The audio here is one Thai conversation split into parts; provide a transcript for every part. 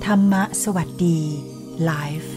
ธรรมะสวัสดีไลฟ์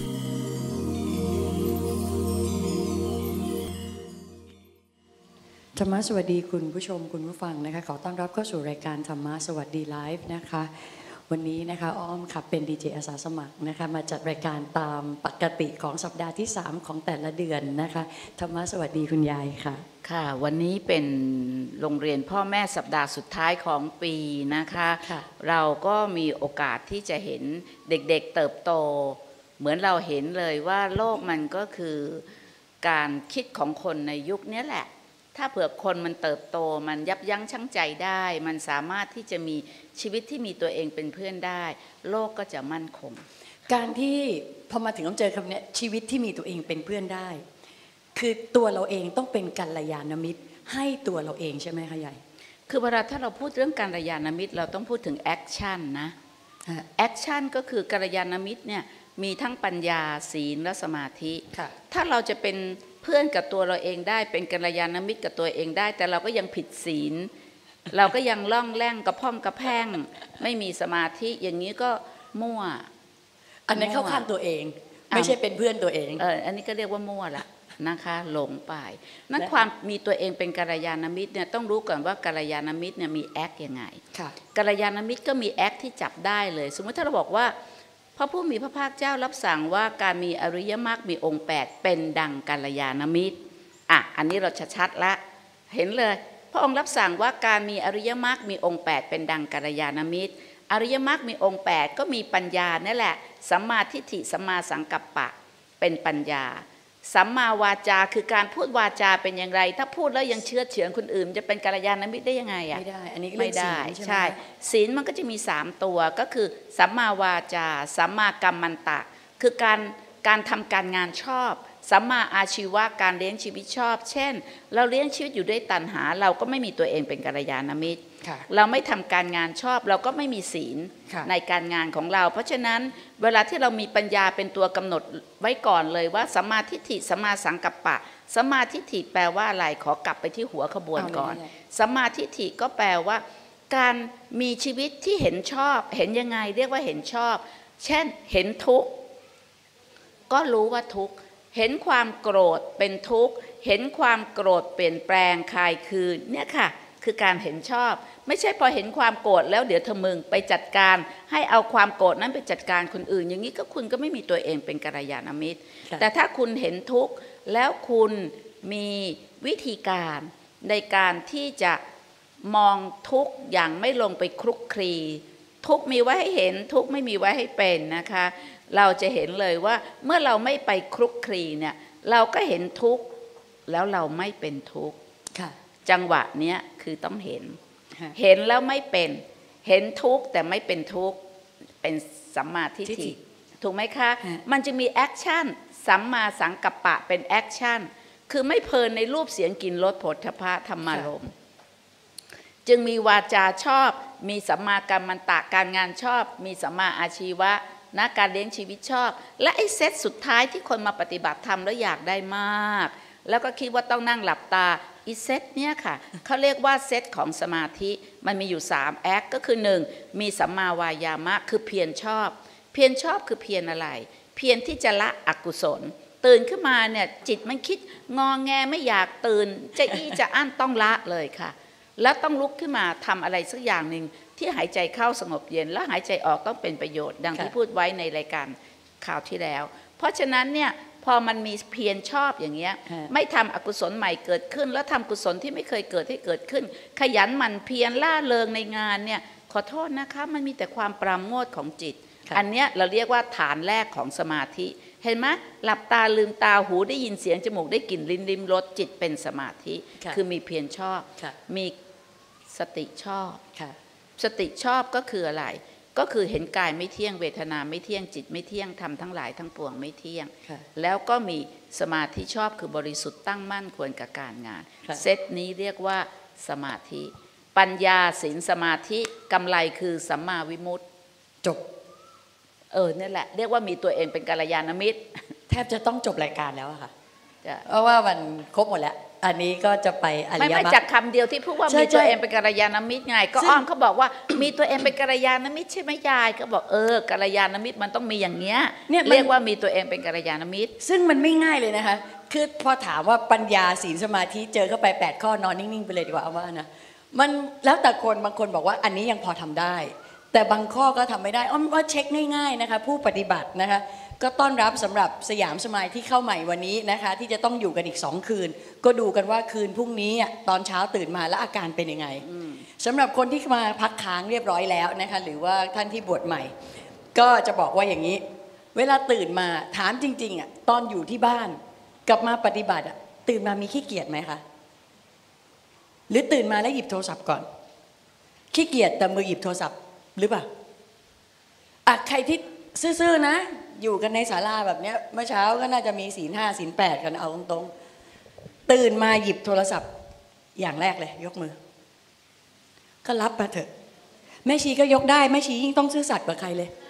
ธรรมะสวัสดีคุณผู้ชมคุณผู้ฟังนะคะขอต้อนรับเข้าสู่รายการธรรมะสวัสดีไลฟ์นะคะวันนี้นะคะอ้อมค่ะเป็นดีเจอาสาสมัครนะคะมาจัดรายการตามปกติของสัปดาห์ที่3ของแต่ละเดือนนะคะธรรมะสวัสดีคุณยายค่ะค่ะวันนี้เป็นโรงเรียนพ่อแม่สัปดาห์สุดท้ายของปีนะคะเราก็มีโอกาสที่จะเห็นเด็กๆเติบโตเหมือนเราเห็นเลยว่าโลกมันก็คือการคิดของคนในยุคนี้แหละถ้าเผื่อคนมันเติบโตมันยับยั้งชั่งใจได้มันสามารถที่จะมีชีวิตที่มีตัวเองเป็นเพื่อนได้โลกก็จะมั่นคงการที่พอมาถึงต้องเจอคำนี้ชีวิตที่มีตัวเองเป็นเพื่อนได้คือตัวเราเองต้องเป็นกัลยาณมิตรให้ตัวเราเองใช่ไหมคะยายคือเวลาถ้าเราพูดเรื่องกัลยาณมิตรเราต้องพูดถึงแอคชั่นนะแอคชั่นก็คือกัลยาณมิตรเนี่ยมีทั้งปัญญาศีลและสมาธิถ้าเราจะเป็นเพื่อนกับตัวเราเองได้เป็นกัลยาณมิตรกับตัวเองได้แต่เราก็ยังผิดศีลเราก็ยังล่องแล่งกระพ่องกระแพ่งไม่มีสมาธิอย่างนี้ก็มั่วอันนั้นเข้าข้างตัวเองไม่ใช่เป็นเพื่อนตัวเองอันนี้ก็เรียกว่ามั่วละนะคะหลงไปนั่นความมีตัวเองเป็นกัลยาณมิตรเนี่ยต้องรู้ก่อนว่ากัลยาณมิตรเนี่ยมีแอคยังไงกัลยาณมิตรก็มีแอคที่จับได้เลยสมมติถ้าเราบอกว่าพระผู้มีพระภาคเจ้ารับสั่งว่าการมีอริยมรรคมีองค์8เป็นดังกัลยาณมิตรอันนี้เราชัดๆละเห็นเลยพระองค์รับสั่งว่าการมีอริยมรรคมีองค์8เป็นดังกัลยาณมิตรอริยมรรคมีองค์8ก็มีปัญญานั่นแหละสัมมาทิฏฐิสัมมาสังกัปปะเป็นปัญญาสัมมาวาจาคือการพูดวาจาเป็นอย่างไรถ้าพูดแล้วยังเชื่อเฉือนคนอื่นจะเป็นกัลยาณมิตรได้ยังไงไม่ได้อันนี้ไม่ได้ใช่ศีลมันก็จะมี3ตัวก็คือสัมมาวาจาสัมมากัมมันตะคือการทำการงานชอบสัมมาอาชีวะการเลี้ยงชีวิตชอบเช่นเราเลี้ยงชีวิตอยู่ด้วยตัณหาเราก็ไม่มีตัวเองเป็นกัลยาณมิตรเราไม่ทำการงานชอบเราก็ไม่มีศีลในการงานของเราเพราะฉะนั้นเวลาที่เรามีปัญญาเป็นตัวกำหนดไว้ก่อนเลยว่าสัมมาทิฏฐิสัมมาสังกัปปะสัมมาทิฏฐิแปลว่าอะไรขอกลับไปที่หัวขบวนก่อนสัมมาทิฏฐิก็แปลว่าการมีชีวิตที่เห็นชอบเห็นยังไงเรียกว่าเห็นชอบเช่นเห็นทุกข์ก็รู้ว่าทุกข์เห็นความโกรธเป็นทุกข์เห็นความโกรธเปลี่ยนแปลงคลายคืนเนี่ยค่ะคือการเห็นชอบไม่ใช่พอเห็นความโกรธแล้วเดี๋ยวเธอมึงไปจัดการให้เอาความโกรธนั้นไปจัดการคนอื่นอย่างนี้ก็คุณก็ไม่มีตัวเองเป็นกัลยาณมิตรแต่ถ้าคุณเห็นทุกข์แล้วคุณมีวิธีการในการที่จะมองทุกข์อย่างไม่ลงไปคลุกคลีทุกข์มีไว้ให้เห็นทุกข์ไม่มีไว้ให้เป็นนะคะเราจะเห็นเลยว่าเมื่อเราไม่ไปคลุกคลีเนี่ยเราก็เห็นทุกข์แล้วเราไม่เป็นทุกข์จังหวะเนี้ยคือต้องเห็นแล้วไม่เป็นเห็นทุกข์แต่ไม่เป็นทุกข์เป็นสัมมาทิฏฐิถูกไหมคะมันจะมีแอคชั่นสัมมาสังกัปปะเป็นแอคชั่นคือไม่เพลินในรูปเสียงกลิ่นรสโผฏฐัพพะธรรมารมณ์จึงมีวาจาชอบมีสัมมากัมมันตะการงานชอบมีสัมมาอาชีวะนะการเลี้ยงชีวิตชอบและไอ้เซตสุดท้ายที่คนมาปฏิบัติธรรมแล้วอยากได้มากแล้วก็คิดว่าต้องนั่งหลับตาอีเซตเนี่ยค่ะเขาเรียกว่าเซตของสมาธิมันมีอยู่3แอคก็คือ1มีสัมมาวายามะคือเพียรชอบเพียรชอบคือเพียรอะไรเพียรที่จะละอกุศลตื่นขึ้นมาเนี่ยจิตมันคิดงอแงไม่อยากตื่นจะจะอั้นต้องละเลยค่ะแล้วต้องลุกขึ้นมาทำอะไรสักอย่างหนึ่งที่หายใจเข้าสงบเย็นแล้วหายใจออกต้องเป็นประโยชน์ดังที่พูดไว้ในรายการข่าวที่แล้วเพราะฉะนั้นเนี่ยพอมันมีเพียรชอบอย่างเงี้ยไม่ทำอกุศลใหม่เกิดขึ้นแล้วทำกุศลที่ไม่เคยเกิดให้เกิดขึ้นขยันหมั่นเพียรล่าเริงในงานเนี่ยขอโทษนะคะมันมีแต่ความปราโมทย์ของจิตอันเนี้ยเราเรียกว่าฐานแรกของสมาธิเห็นไหมหลับตาลืมตาหูได้ยินเสียงจมูกได้กลิ่นลิ้นลิ้มรสจิตเป็นสมาธิคือมีเพียรชอบมีสติชอบสติชอบก็คืออะไรก็คือเห็นกายไม่เที่ยงเวทนาไม่เที่ยงจิตไม่เที่ยงธรรมทั้งหลายทั้งปวงไม่เที่ยงแล้วก็มีสมาธิชอบคือบริสุทธิ์ตั้งมั่นควรกับการงานเซตนี้เรียกว่าสมาธิปัญญาศีลสมาธิกำไรคือสัมมาวิมุตติจบนี่แหละเรียกว่ามีตัวเองเป็นกัลยาณมิตรแทบจะต้องจบรายการแล้วอะค่ะเพราะว่ามันครบหมดแล้วอันนี้ก็จะไปอริยมรรคไม่จากคำเดียวที่พูดว่ามีตัวเองเป็นกัลยาณมิตรไงก็อ้อมเขาบอกว่ามีตัวเองเป็นกัลยาณมิตรใช่ไหมยายก็บอกกัลยาณมิตรมันต้องมีอย่างเงี้ยเรียกว่ามีตัวเองเป็นกัลยาณมิตรซึ่งมันไม่ง่ายเลยนะคะคือพอถามว่าปัญญาศีลสมาธิเจอเข้าไป8ข้อนอนนิ่งๆไปเลยดีกว่าเอาว่านะมันแล้วแต่คนบางคนบอกว่าอันนี้ยังพอทำได้แต่บางข้อก็ทำไม่ได้อ้อมว่าเช็คง่ายๆนะคะผู้ปฏิบัตินะคะก็ต้อนรับสำหรับสยามสมายที่เข้าใหม่วันนี้นะคะที่จะต้องอยู่กันอีก2คืนก็ดูกันว่าคืนพรุ่งนี้ตอนเช้าตื่นมาแล้วอาการเป็นยังไงสำหรับคนที่มาพักค้างเรียบร้อยแล้วนะคะหรือว่าท่านที่บวชใหม่ก็จะบอกว่าอย่างนี้เวลาตื่นมาถามจริงๆตอนอยู่ที่บ้านกลับมาปฏิบัติตื่นมามีขี้เกียจไหมคะหรือตื่นมาแล้วหยิบโทรศัพท์ก่อนขี้เกียจแต่มือหยิบโทรศัพท์หรือเปล่าใครที่ซื่อๆนะอยู่กันในศาลาแบบนี้เมื่อเช้าก็น่าจะมีศีล 5ศีล 8กันเอาตรงๆตื่นมาหยิบโทรศัพท์อย่างแรกเลยยกมือก็รับมาเถอะแม่ชีก็ยกได้แม่ชียิ่งต้องซื่อสัตย์กว่าใครเลย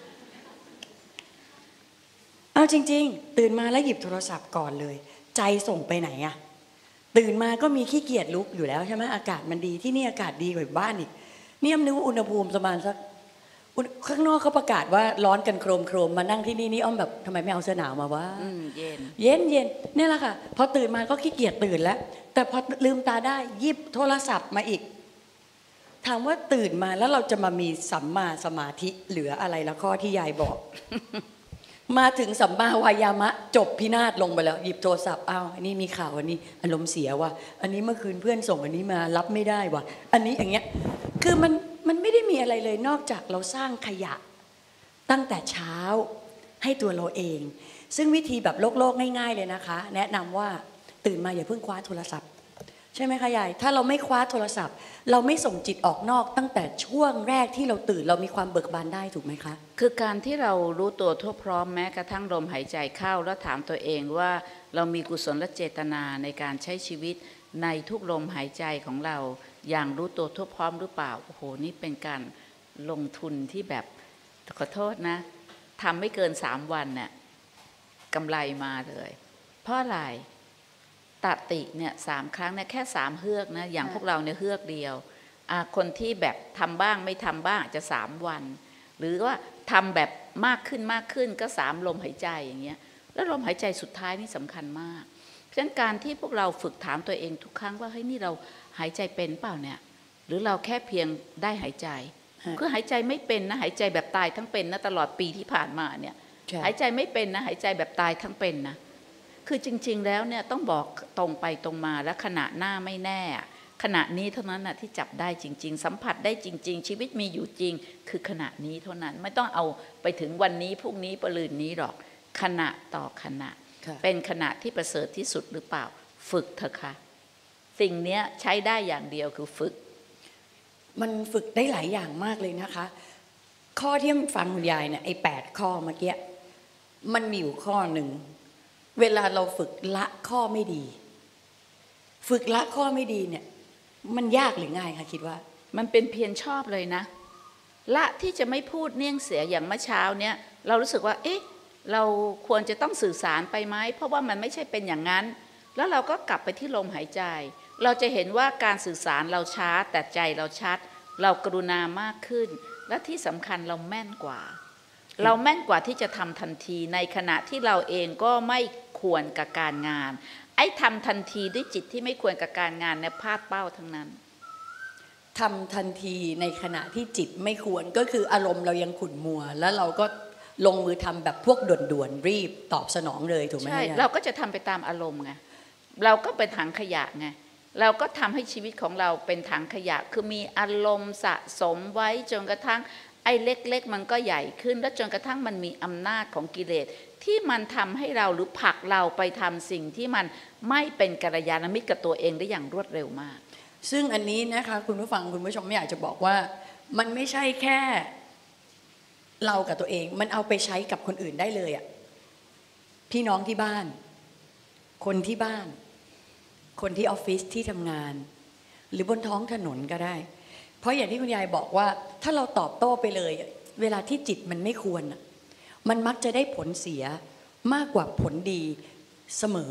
เอาจริงๆตื่นมาแล้วหยิบโทรศัพท์ก่อนเลยใจส่งไปไหนตื่นมาก็มีขี้เกียจลุกอยู่แล้วใช่ไหมอากาศมันดีที่นี่อากาศดีกว่าบ้านอีกนี่อ้อมนึกว่าอุณหภูมิประมาณสักข้างนอกเขาประกาศว่าร้อนกันโครมมานั่งที่นี่อ้อมแบบทำไมไม่เอาเสื้อหนาวมาวะเย็นนี่แหละค่ะพอตื่นมาก็ขี้เกียจตื่นแล้วแต่พอลืมตาได้หยิบโทรศัพท์มาอีกถามว่าตื่นมาแล้วเราจะมามีสัมมาสมาธิเหลืออะไรละข้อที่ยายบอก มาถึงสัมมาวายามะจบพินาศลงไปแล้วหยิบโทรศัพท์อ้าวอันนี้มีข่าวอันนี้อารมณ์เสียว่ะอันนี้เมื่อคืนเพื่อนส่งอันนี้มารับไม่ได้ว่ะอันนี้อย่างเงี้ยคือมันไม่ได้มีอะไรเลยนอกจากเราสร้างขยะตั้งแต่เช้าให้ตัวเราเองซึ่งวิธีแบบโลกง่ายๆเลยนะคะแนะนำว่าตื่นมาอย่าเพิ่งคว้าโทรศัพท์ใช่ไหมคะยายถ้าเราไม่คว้าโทรศัพท์เราไม่ส่งจิตออกนอกตั้งแต่ช่วงแรกที่เราตื่นเรามีความเบิกบานได้ถูกไหมคะคือการที่เรารู้ตัวทั่วพร้อมแม้กระทั่งลมหายใจเข้าแล้วถามตัวเองว่าเรามีกุศลและเจตนาในการใช้ชีวิตในทุกลมหายใจของเราอย่างรู้ตัวทั่วพร้อมหรือเปล่าโอ้โหนี่เป็นการลงทุนที่แบบขอโทษนะทำไม่เกิน3 วันเนี่ยกำไรมาเลยเพราะอะไรตติเนี่ย3 ครั้งเนี่ยแค่3 เฮือกนะอย่างพวกเราเนี่ยเฮือกเดียวคนที่แบบทำบ้างไม่ทำบ้างจะ3 วันหรือว่าทำแบบมากขึ้นก็3 ลมหายใจอย่างเงี้ยแล้วลมหายใจสุดท้ายนี่สำคัญมากเพราะฉะนั้นการที่พวกเราฝึกถามตัวเองทุกครั้งว่าเฮ้ยนี่เราหายใจเป็นเปล่าเนี่ยหรือเราแค่เพียงได้หายใจคือหายใจไม่เป็นนะหายใจแบบตายทั้งเป็นนะตลอดปีที่ผ่านมาเนี่ยหายใจไม่เป็นนะหายใจแบบตายทั้งเป็นนะคือจริงๆแล้วเนี่ยต้องบอกตรงไปตรงมาและขณะหน้าไม่แน่ขณะนี้เท่านั้นนะที่จับได้จริงๆสัมผัสได้จริงๆชีวิตมีอยู่จริงคือขณะนี้เท่านั้นไม่ต้องเอาไปถึงวันนี้พรุ่งนี้ปรืนนี้หรอกขณะต่อขณะเป็นขณะที่ประเสริฐที่สุดหรือเปล่าฝึกเถอะค่ะสิ่งนี้ใช้ได้อย่างเดียวคือฝึกมันฝึกได้หลายอย่างมากเลยนะคะข้อที่ฟังคุณยายเนี่ยไอ้8 ข้อเมื่อกี้มันมีอยู่ข้อหนึ่งเวลาเราฝึกละข้อไม่ดีฝึกละข้อไม่ดีเนี่ยมันยากหรือง่ายคะคิดว่ามันเป็นเพียรชอบเลยนะละที่จะไม่พูดเลี่ยงเสียอย่างเมื่อเช้าเนี่ยเรารู้สึกว่าเอ๊ะเราควรจะต้องสื่อสารไปไหมเพราะว่ามันไม่ใช่เป็นอย่างนั้นแล้วเราก็กลับไปที่ลมหายใจเราจะเห็นว่าการสื่อสารเราช้าแต่ใจเราชัดเรากรุณามากขึ้นและที่สำคัญเราแม่นกว่าที่จะทำทันทีในขณะที่เราเองก็ไม่ควรกับการงานไอ้ทำทันทีด้วยจิตที่ไม่ควรกับการงานเนี่ยพลาดเป้าทั้งนั้นทำทันทีในขณะที่จิตไม่ควรก็คืออารมณ์เรายังขุ่นมัวแล้วเราก็ลงมือทำแบบพวกด่วนๆรีบตอบสนองเลยถูกไหมใช่เราก็จะทำไปตามอารมณ์ไงเราก็เป็นถังขยะไงเราก็ทำให้ชีวิตของเราเป็นถังขยะคือมีอารมณ์สะสมไว้จนกระทั่งไอ้เล็กๆมันก็ใหญ่ขึ้นแล้วจนกระทั่งมันมีอำนาจของกิเลสที่มันทำให้เราหรือผลักเราไปทำสิ่งที่มันไม่เป็นกัลยาณมิตรกับตัวเองได้อย่างรวดเร็วมากซึ่งอันนี้นะคะคุณผู้ฟังคุณผู้ชมไม่อยากจะบอกว่ามันไม่ใช่แค่เรากับตัวเองมันเอาไปใช้กับคนอื่นได้เลยอ่ะพี่น้องที่บ้านคนที่บ้านคนที่ออฟฟิศที่ทำงานหรือบนท้องถนนก็ได้เพราะอย่างที่คุณยายบอกว่าถ้าเราตอบโต้ไปเลยเวลาที่จิตมันไม่ควรมันมักจะได้ผลเสียมากกว่าผลดีเสมอ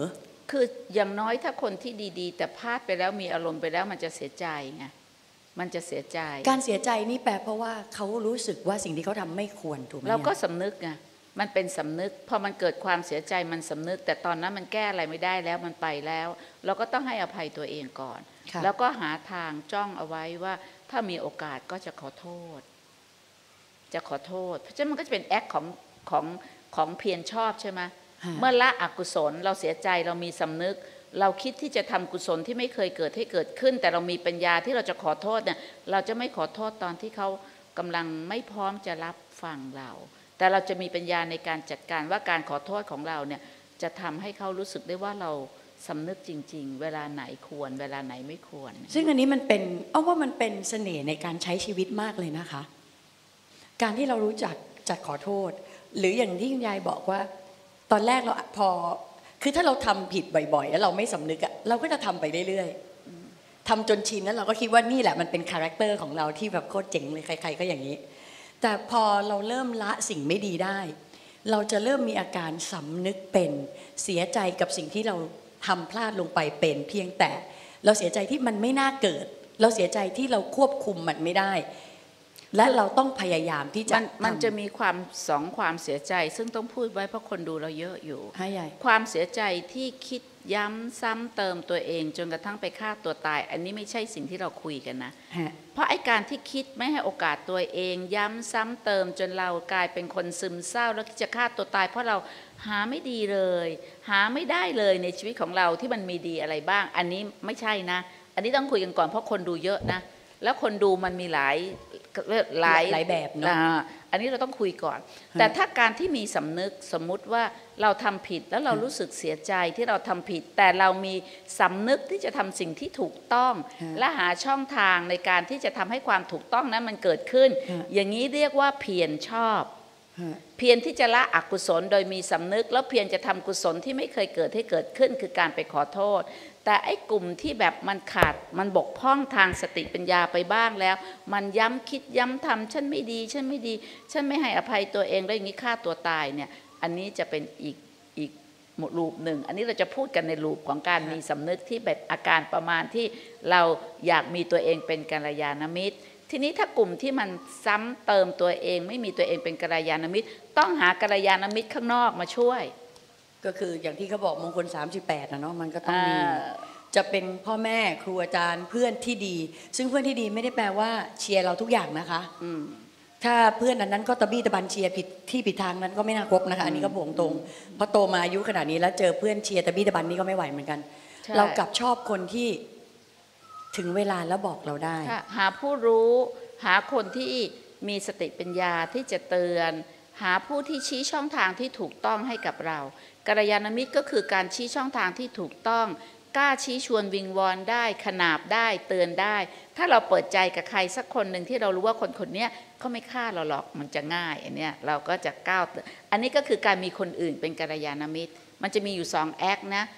คืออย่างน้อยถ้าคนที่ดีๆแต่พลาดไปแล้วมีอารมณ์ไปแล้วมันจะเสียใจไงมันจะเสียใจการเสียใจนี่แปลเพราะว่าเขารู้สึกว่าสิ่งที่เขาทำไม่ควรถูกไหมเราก็สำนึกไงมันเป็นสำนึกพอมันเกิดความเสียใจมันสำนึกแต่ตอนนั้นมันแก้อะไรไม่ได้แล้วมันไปแล้วเราก็ต้องให้อภัยตัวเองก่อนแล้วก็หาทางจ้องเอาไว้ว่าถ้ามีโอกาสก็จะขอโทษเพราะฉะนั้นมันก็จะเป็นแอคของเพียรชอบใช่ไหมเมื่อละอกุศลเราเสียใจเรามีสำนึกเราคิดที่จะทำกุศลที่ไม่เคยเกิดให้เกิดขึ้นแต่เรามีปัญญาที่เราจะขอโทษเนี่ยเราจะไม่ขอโทษตอนที่เขากำลังไม่พร้อมจะรับฟังเราแต่เราจะมีปัญญาในการจัดการว่าการขอโทษของเราเนี่ยจะทำให้เขารู้สึกได้ว่าเราสำนึกจริงๆเวลาไหนควรเวลาไหนไม่ควรซึ่งอันนี้มันเป็นว่ามันเป็นเสน่ห์ในการใช้ชีวิตมากเลยนะคะการที่เรารู้จักขอโทษหรืออย่างที่คุณยายบอกว่าตอนแรกเราพอคือถ้าเราทำผิดบ่อยๆแล้วเราไม่สำนึกอะเราก็จะทำไปเรื่อยๆทำจนชินแล้วเราก็คิดว่านี่แหละมันเป็นคาแรคเตอร์ของเราที่แบบโคตรเจ๋งเลยใครๆก็อย่างนี้แต่พอเราเริ่มละสิ่งไม่ดีได้เราจะเริ่มมีอาการสำนึกเป็นเสียใจกับสิ่งที่เราทำพลาดลงไปเป็นเพียงแต่เราเสียใจที่มันไม่น่าเกิดเราเสียใจที่เราควบคุมมันไม่ได้และเราต้องพยายามที่จะมันจะมีความเสียใจซึ่งต้องพูดไว้เพราะคนดูเราเยอะอยู่ความเสียใจที่คิดย้ำซ้ำเติมตัวเองจนกระทั่งไปฆ่าตัวตายอันนี้ไม่ใช่สิ่งที่เราคุยกันนะเพราะไอ้การที่คิดไม่ให้โอกาสตัวเองย้ำซ้ำเติมจนเรากลายเป็นคนซึมเศร้าแล้วจะฆ่าตัวตายเพราะเราหาไม่ดีเลยหาไม่ได้เลยในชีวิตของเราที่มันมีดีอะไรบ้างอันนี้ไม่ใช่นะอันนี้ต้องคุยกันก่อนเพราะคนดูเยอะนะแล้วคนดูมันมีหลายแบบเนาะอันนี้เราต้องคุยก่อนแต่ถ้าการที่มีสำนึกสมมุติว่าเราทำผิดแล้วเรารู้สึกเสียใจที่เราทำผิดแต่เรามีสำนึกที่จะทำสิ่งที่ถูกต้องและหาช่องทางในการที่จะทำให้ความถูกต้องนั้นมันเกิดขึ้นอย่างนี้เรียกว่าเพียรชอบเพียรที่จะละอกุศลโดยมีสำนึกแล้วเพียรจะทำกุศลที่ไม่เคยเกิดให้เกิดขึ้นคือการไปขอโทษแต่ไอ้กลุ่มที่แบบมันขาดมันบกพร่องทางสติปัญญาไปบ้างแล้วมันย้ำคิดย้ำทำฉันไม่ดีฉันไม่ให้อภัยตัวเองแล้วอย่างนี้ฆ่าตัวตายเนี่ยอันนี้จะเป็นอีกรูปหนึ่งอันนี้เราจะพูดกันในรูปของการมีสำนึกที่แบบอาการประมาณที่เราอยากมีตัวเองเป็นกัลยาณมิตรทีนี้ถ้ากลุ่มที่มันซ้ำเติมตัวเองไม่มีตัวเองเป็นกัลยาณมิตรต้องหากัลยาณมิตรข้างนอกมาช่วยก็คืออย่างที่เขาบอกมงคล38นะเนาะมันก็ต้องมีจะเป็นพ่อแม่ครูอาจารย์เพื่อนที่ดีซึ่งเพื่อนที่ดีไม่ได้แปลว่าเชียร์เราทุกอย่างนะคะถ้าเพื่อนนั้นก็ตะบี้ตะบันเชียร์ผิดทางนั้นก็ไม่น่าคบนะคะอันนี้ก็บอกตรงเพราะโตมาอายุขนาดนี้แล้วเจอเพื่อนเชียร์ตะบี้ตะบันนี่ก็ไม่ไหวเหมือนกันเรากลับชอบคนที่ถึงเวลาแล้วบอกเราได้หาผู้รู้หาคนที่มีสติปัญญาที่จะเตือนหาผู้ที่ชี้ช่องทางที่ถูกต้องให้กับเรากัลยาณมิตรก็คือการชี้ช่องทางที่ถูกต้องกล้าชี้ชวนวิงวอนได้ขนาบได้เตือนได้ถ้าเราเปิดใจกับใครสักคนหนึ่งที่เรารู้ว่าคนนี้เขาไม่ฆ่าเราหรอกมันจะง่ายอันเนี้ยเราก็จะก้าวอันนี้ก็คือการมีคนอื่นเป็นกัลยาณมิตรมันจะมีอยู่2แอคนะ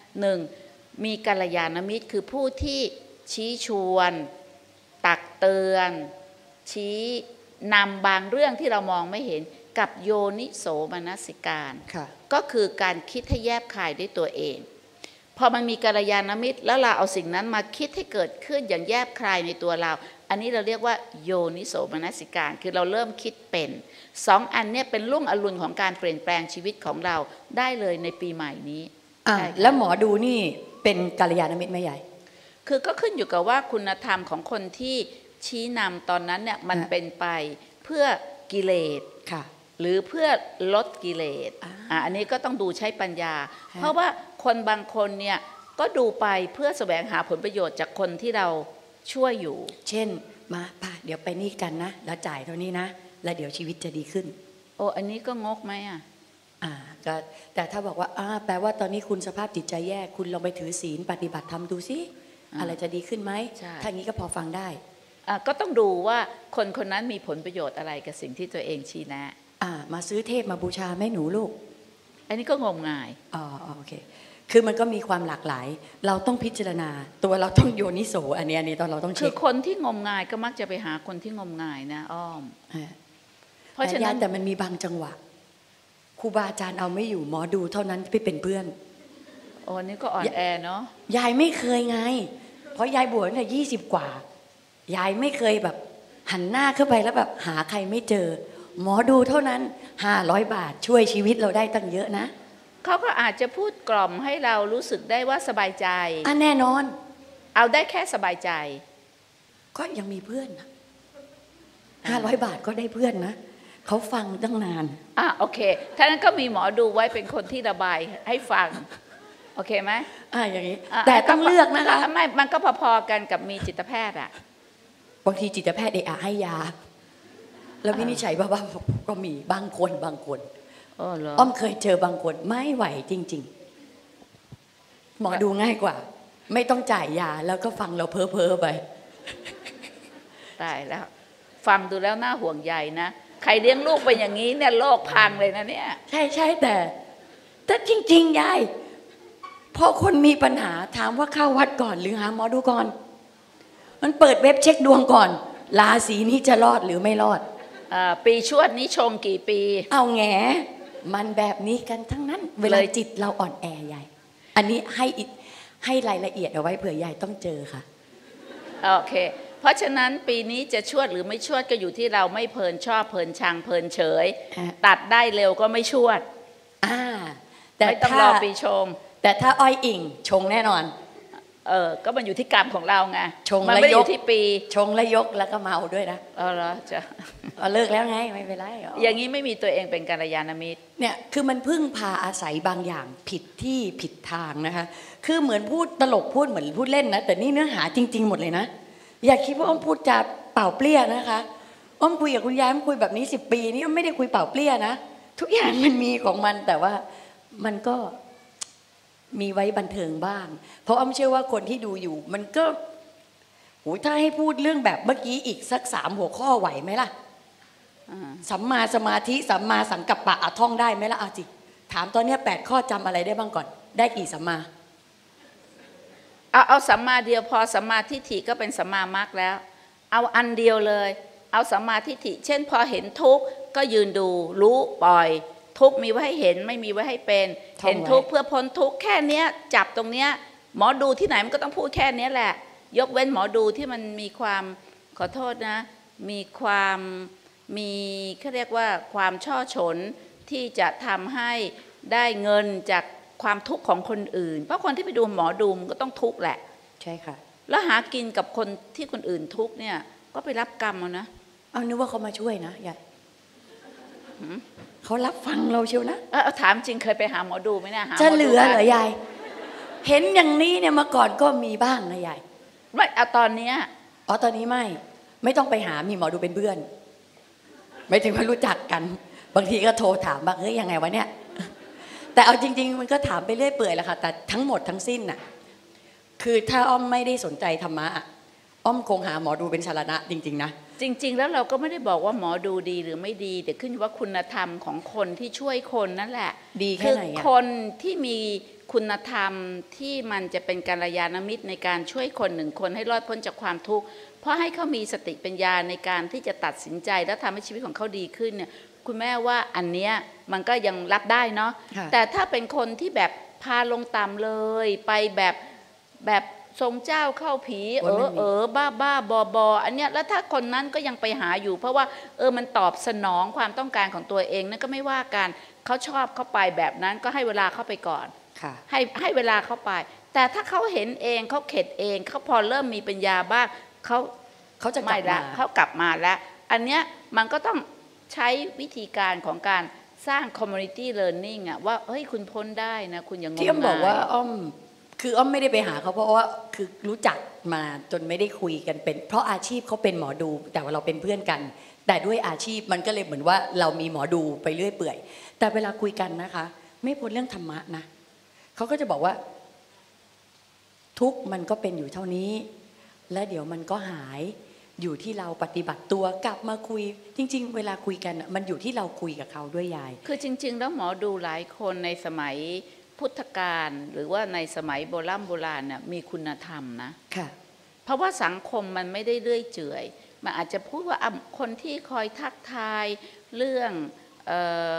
1มีกัลยาณมิตรคือผู้ที่ชี้ชวนตักเตือนชี้นำบางเรื่องที่เรามองไม่เห็นกับโยนิโสมนสิการก็คือการคิดให้แยบคายด้วยตัวเองพอมันมีกัลยาณมิตรแล้วเราเอาสิ่งนั้นมาคิดให้เกิดขึ้นอย่างแยบคายในตัวเราอันนี้เราเรียกว่าโยนิโสมนสิการคือเราเริ่มคิดเป็น2อันนี้เป็นรุ่งอรุณของการเปลี่ยนแปลงชีวิตของเราได้เลยในปีใหม่นี้แล้วหมอดูนี่เป็นกัลยาณมิตรไหมใหญ่คือก็ขึ้นอยู่กับว่าคุณธรรมของคนที่ชี้นำตอนนั้นเนี่ยมันเป็นไปเพื่อกิเลสหรือเพื่อลดกิเลสอันนี้ก็ต้องดูใช้ปัญญาเพราะว่าคนบางคนเนี่ยก็ดูไปเพื่อแสวงหาผลประโยชน์จากคนที่เราช่วยอยู่เช่นมาป่ะเดี๋ยวไปนี่กันนะแล้วจ่ายเท่านี้นะแล้วเดี๋ยวชีวิตจะดีขึ้นอันนี้ก็งกไหมก็แต่ถ้าบอกว่าแปลว่าตอนนี้คุณสภาพจิตใจแย่คุณลองไปถือศีลปฏิบัติธรรมดูสิอะไรจะดีขึ้นไหมถ้างี้ก็พอฟังได้ก็ต้องดูว่าคนนั้นมีผลประโยชน์อะไรกับสิ่งที่ตัวเองชี้แนะมาซื้อเทพมาบูชาแม่หนูลูกอันนี้ก็งมงายโอเคคือมันก็มีความหลากหลายเราต้องพิจารณาตัวเราต้องโยนิโสอันนี้ตอนเราต้องเช็คคือคนที่งมงายก็มักจะไปหาคนที่งมงายนะอ้อมเพราะฉะนั้นแต่มันมีบางจังหวะครูบาอาจารย์เอาไม่อยู่หมอดูเท่านั้นไปเป็นเพื่อนอ้นี่ก็อ่อนแอเนาะยายไม่เคยไงเพราะยายบวชตั้งแต่20 กว่ายายไม่เคยแบบหันหน้าเข้าไปแล้วแบบหาใครไม่เจอหมอดูเท่านั้น500 บาทช่วยชีวิตเราได้ตั้งเยอะนะเขาก็อาจจะพูดกล่อมให้เรารู้สึกได้ว่าสบายใจแน่นอนเอาได้แค่สบายใจก็ยังมีเพื่อนนะ500 บาทก็ได้เพื่อนนะเขาฟังตั้งนานโอเคท่านั้นก็มีหมอดูไว้เป็นคนที่ระบายให้ฟังโอเคไหมอย่างนี้แต่ต้องเลือกนะคะไม่มันก็พอๆกันกับมีจิตแพทย์บางทีจิตแพทย์ให้ยาแล้ววินิจฉัยบ้าๆก็มีบางคนอ้อมเคยเจอบางคนไม่ไหวจริงๆหมอดูง่ายกว่าไม่ต้องจ่ายยาแล้วก็ฟังเราเพ้อๆไปตายแล้วฟังดูแล้วน่าห่วงใยนะใครเลี้ยงลูกเป็นอย่างนี้เนี่ยโลกพังเลยนะเนี่ยใช่แต่จริงๆยายพอคนมีปัญหาถามว่าเข้าวัดก่อนหรือหาหมอดูก่อนมันเปิดเว็บเช็คดวงก่อนราศีนี้จะรอดหรือไม่รอดปีชวดนี้ชงกี่ปีเอาแงมันแบบนี้กันทั้งนั้นเวลาจิตเราอ่อนแอยายอันนี้ให้รายละเอียดเอาไว้เผื่อยายต้องเจอค่ะโอเคเพราะฉะนั้นปีนี้จะชวดหรือไม่ชวดก็อยู่ที่เราไม่เพลินชอบเพลินชังเพลินเฉยตัดได้เร็วก็ไม่ชวดแต่ไม่ต้องรอปีชงแต่ถ้าอ้อยอิ่งชงแน่นอนก็มันอยู่ที่กรรมของเราไงชงแล้วยกที่ปีชงแล้วยกแล้วก็เมาด้วยนะเหรอจะเลิกแล้วไงไม่เป็นไรอย่างนี้ไม่มีตัวเองเป็นกัลยาณมิตรเนี่ยคือมันพึ่งพาอาศัยบางอย่างผิดที่ผิดทางนะคะคือเหมือนพูดตลกพูดเหมือนพูดเล่นนะแต่นี่เนื้อหาจริงๆหมดเลยนะอย่าคิดว่าอ้อมพูดจาเป่าเปรี้ยนะคะอ้อมคุยกับคุณยายอ้อมคุยแบบนี้10 ปีนี่อ้อมไม่ได้คุยเป่าเปรี้ยนะทุกอย่างมันมีของมันแต่ว่ามันก็มีไว้บันเทิงบ้างเพราะอ้อมเชื่อว่าคนที่ดูอยู่มันก็ถ้าให้พูดเรื่องแบบเมื่อกี้อีกสัก3 หัวข้อไหวไหมล่ะสัมมาสมาธิสัมมาสังกัปปะท่องได้ไหมล่ะจิถามตอนนี้8 ข้อจำอะไรได้บ้างก่อนได้กี่สัมมาเอาสัมมาเดียวพอสัมมาทิฏฐิก็เป็นสัมมามรรคแล้วเอาอันเดียวเลยเอาสัมมาทิฏฐิเช่นพอเห็นทุกข์ก็ยืนดูรู้ปล่อยทุกข์มีไว้ให้เห็นไม่มีไว้ให้เป็นเห็นทุกข์เพื่อพ้นทุกข์แค่เนี้ยจับตรงเนี้ยหมอดูที่ไหนมันก็ต้องพูดแค่นี้แหละยกเว้นหมอดูที่มันมีความขอโทษนะมีความเขาเรียกว่าความช่อฉนที่จะทำให้ได้เงินจากความทุกข์ของคนอื่นเพราะคนที่ไปดูหมอดูมันก็ต้องทุกข์แหละใช่ค่ะแล้วหากินกับคนที่คนอื่นทุกข์เนี่ยก็ไปรับกรรมเอานะนึกว่าเขามาช่วยนะยายเขารับฟังเราเชียวนะถามจริงเคยไปหาหมอดูไหมเนี่ยจะเหลือเหรอยายเห็นอย่างนี้เนี่ยมาก่อนก็มีบ้างนะยายไม่เอาตอนนี้ตอนนี้ไม่ต้องไปหามีหมอดูเป็นเพื่อนไม่ถึงว่ารู้จักกันบางทีก็โทรถามบ้างเฮ้ยยังไงวะเนี่ยแต่เอาจริงๆมันก็ถามไปเรื่อยเปื่อยแหละค่ะแต่ทั้งหมดทั้งสิ้นน่ะคือถ้าอ้อมไม่ได้สนใจธรรมะอ้อมคงหาหมอดูเป็นสารณะจริงๆนะจริงๆแล้วเราก็ไม่ได้บอกว่าหมอดูดีหรือไม่ดีแต่ขึ้นอยู่ว่าคุณธรรมของคนที่ช่วยคนนั่นแหละดีแค่ไหนคือคนที่มีคุณธรรมที่มันจะเป็นกัลยาณมิตรในการช่วยคน1 คนให้รอดพ้นจากความทุกข์เพราะให้เขามีสติปัญญาในการที่จะตัดสินใจและทำให้ชีวิตของเขาดีขึ้นเนี่ยคุณแม่ว่าอันเนี้ยมันก็ยังรับได้เนาะแต่ถ้าเป็นคนที่แบบพาลงต่ำเลยไปแบบทรงเจ้าเข้าผีบ้าบออันเนี้ยแล้วถ้าคนนั้นก็ยังไปหาอยู่เพราะว่ามันตอบสนองความต้องการของตัวเองนั่นก็ไม่ว่ากันเขาชอบเข้าไปแบบนั้นก็ให้เวลาเข้าไปก่อนให้เวลาเข้าไปแต่ถ้าเขาเห็นเองเขาเข็ดเองเขาพอเริ่มมีปัญญาบ้างเขาจะไม่ละเขากลับมาแล้วอันเนี้ยมันก็ต้องใช้วิธีการของการสร้าง community learning ว่าเฮ้ยคุณพ้นได้นะคุณอย่างงมงายที่อ้อมบอกว่าอ้อมไม่ได้ไปหาเขาเพราะว่าคือรู้จักมาจนไม่ได้คุยกันเป็นเพราะอาชีพเขาเป็นหมอดูแต่ว่าเราเป็นเพื่อนกันแต่ด้วยอาชีพมันก็เลยเหมือนว่าเรามีหมอดูไปเรื่อยเปื่อยแต่เวลาคุยกันนะคะไม่พ้นเรื่องธรรมะนะเขาก็จะบอกว่าทุกมันก็เป็นอยู่เท่านี้และเดี๋ยวมันก็หายอยู่ที่เราปฏิบัติตัวกลับมาคุยจริงๆเวลาคุยกันมันอยู่ที่เราคุยกับเขาด้วยยายคือจริงๆแล้วหมอดูหลายคนในสมัยพุทธกาลหรือว่าในสมัยโบราณเนี่ยมีคุณธรรมนะค่ะเพราะว่าสังคมมันไม่ได้เลื่อยเจื่อยมันอาจจะพูดว่าคนที่คอยทักทายเรื่อง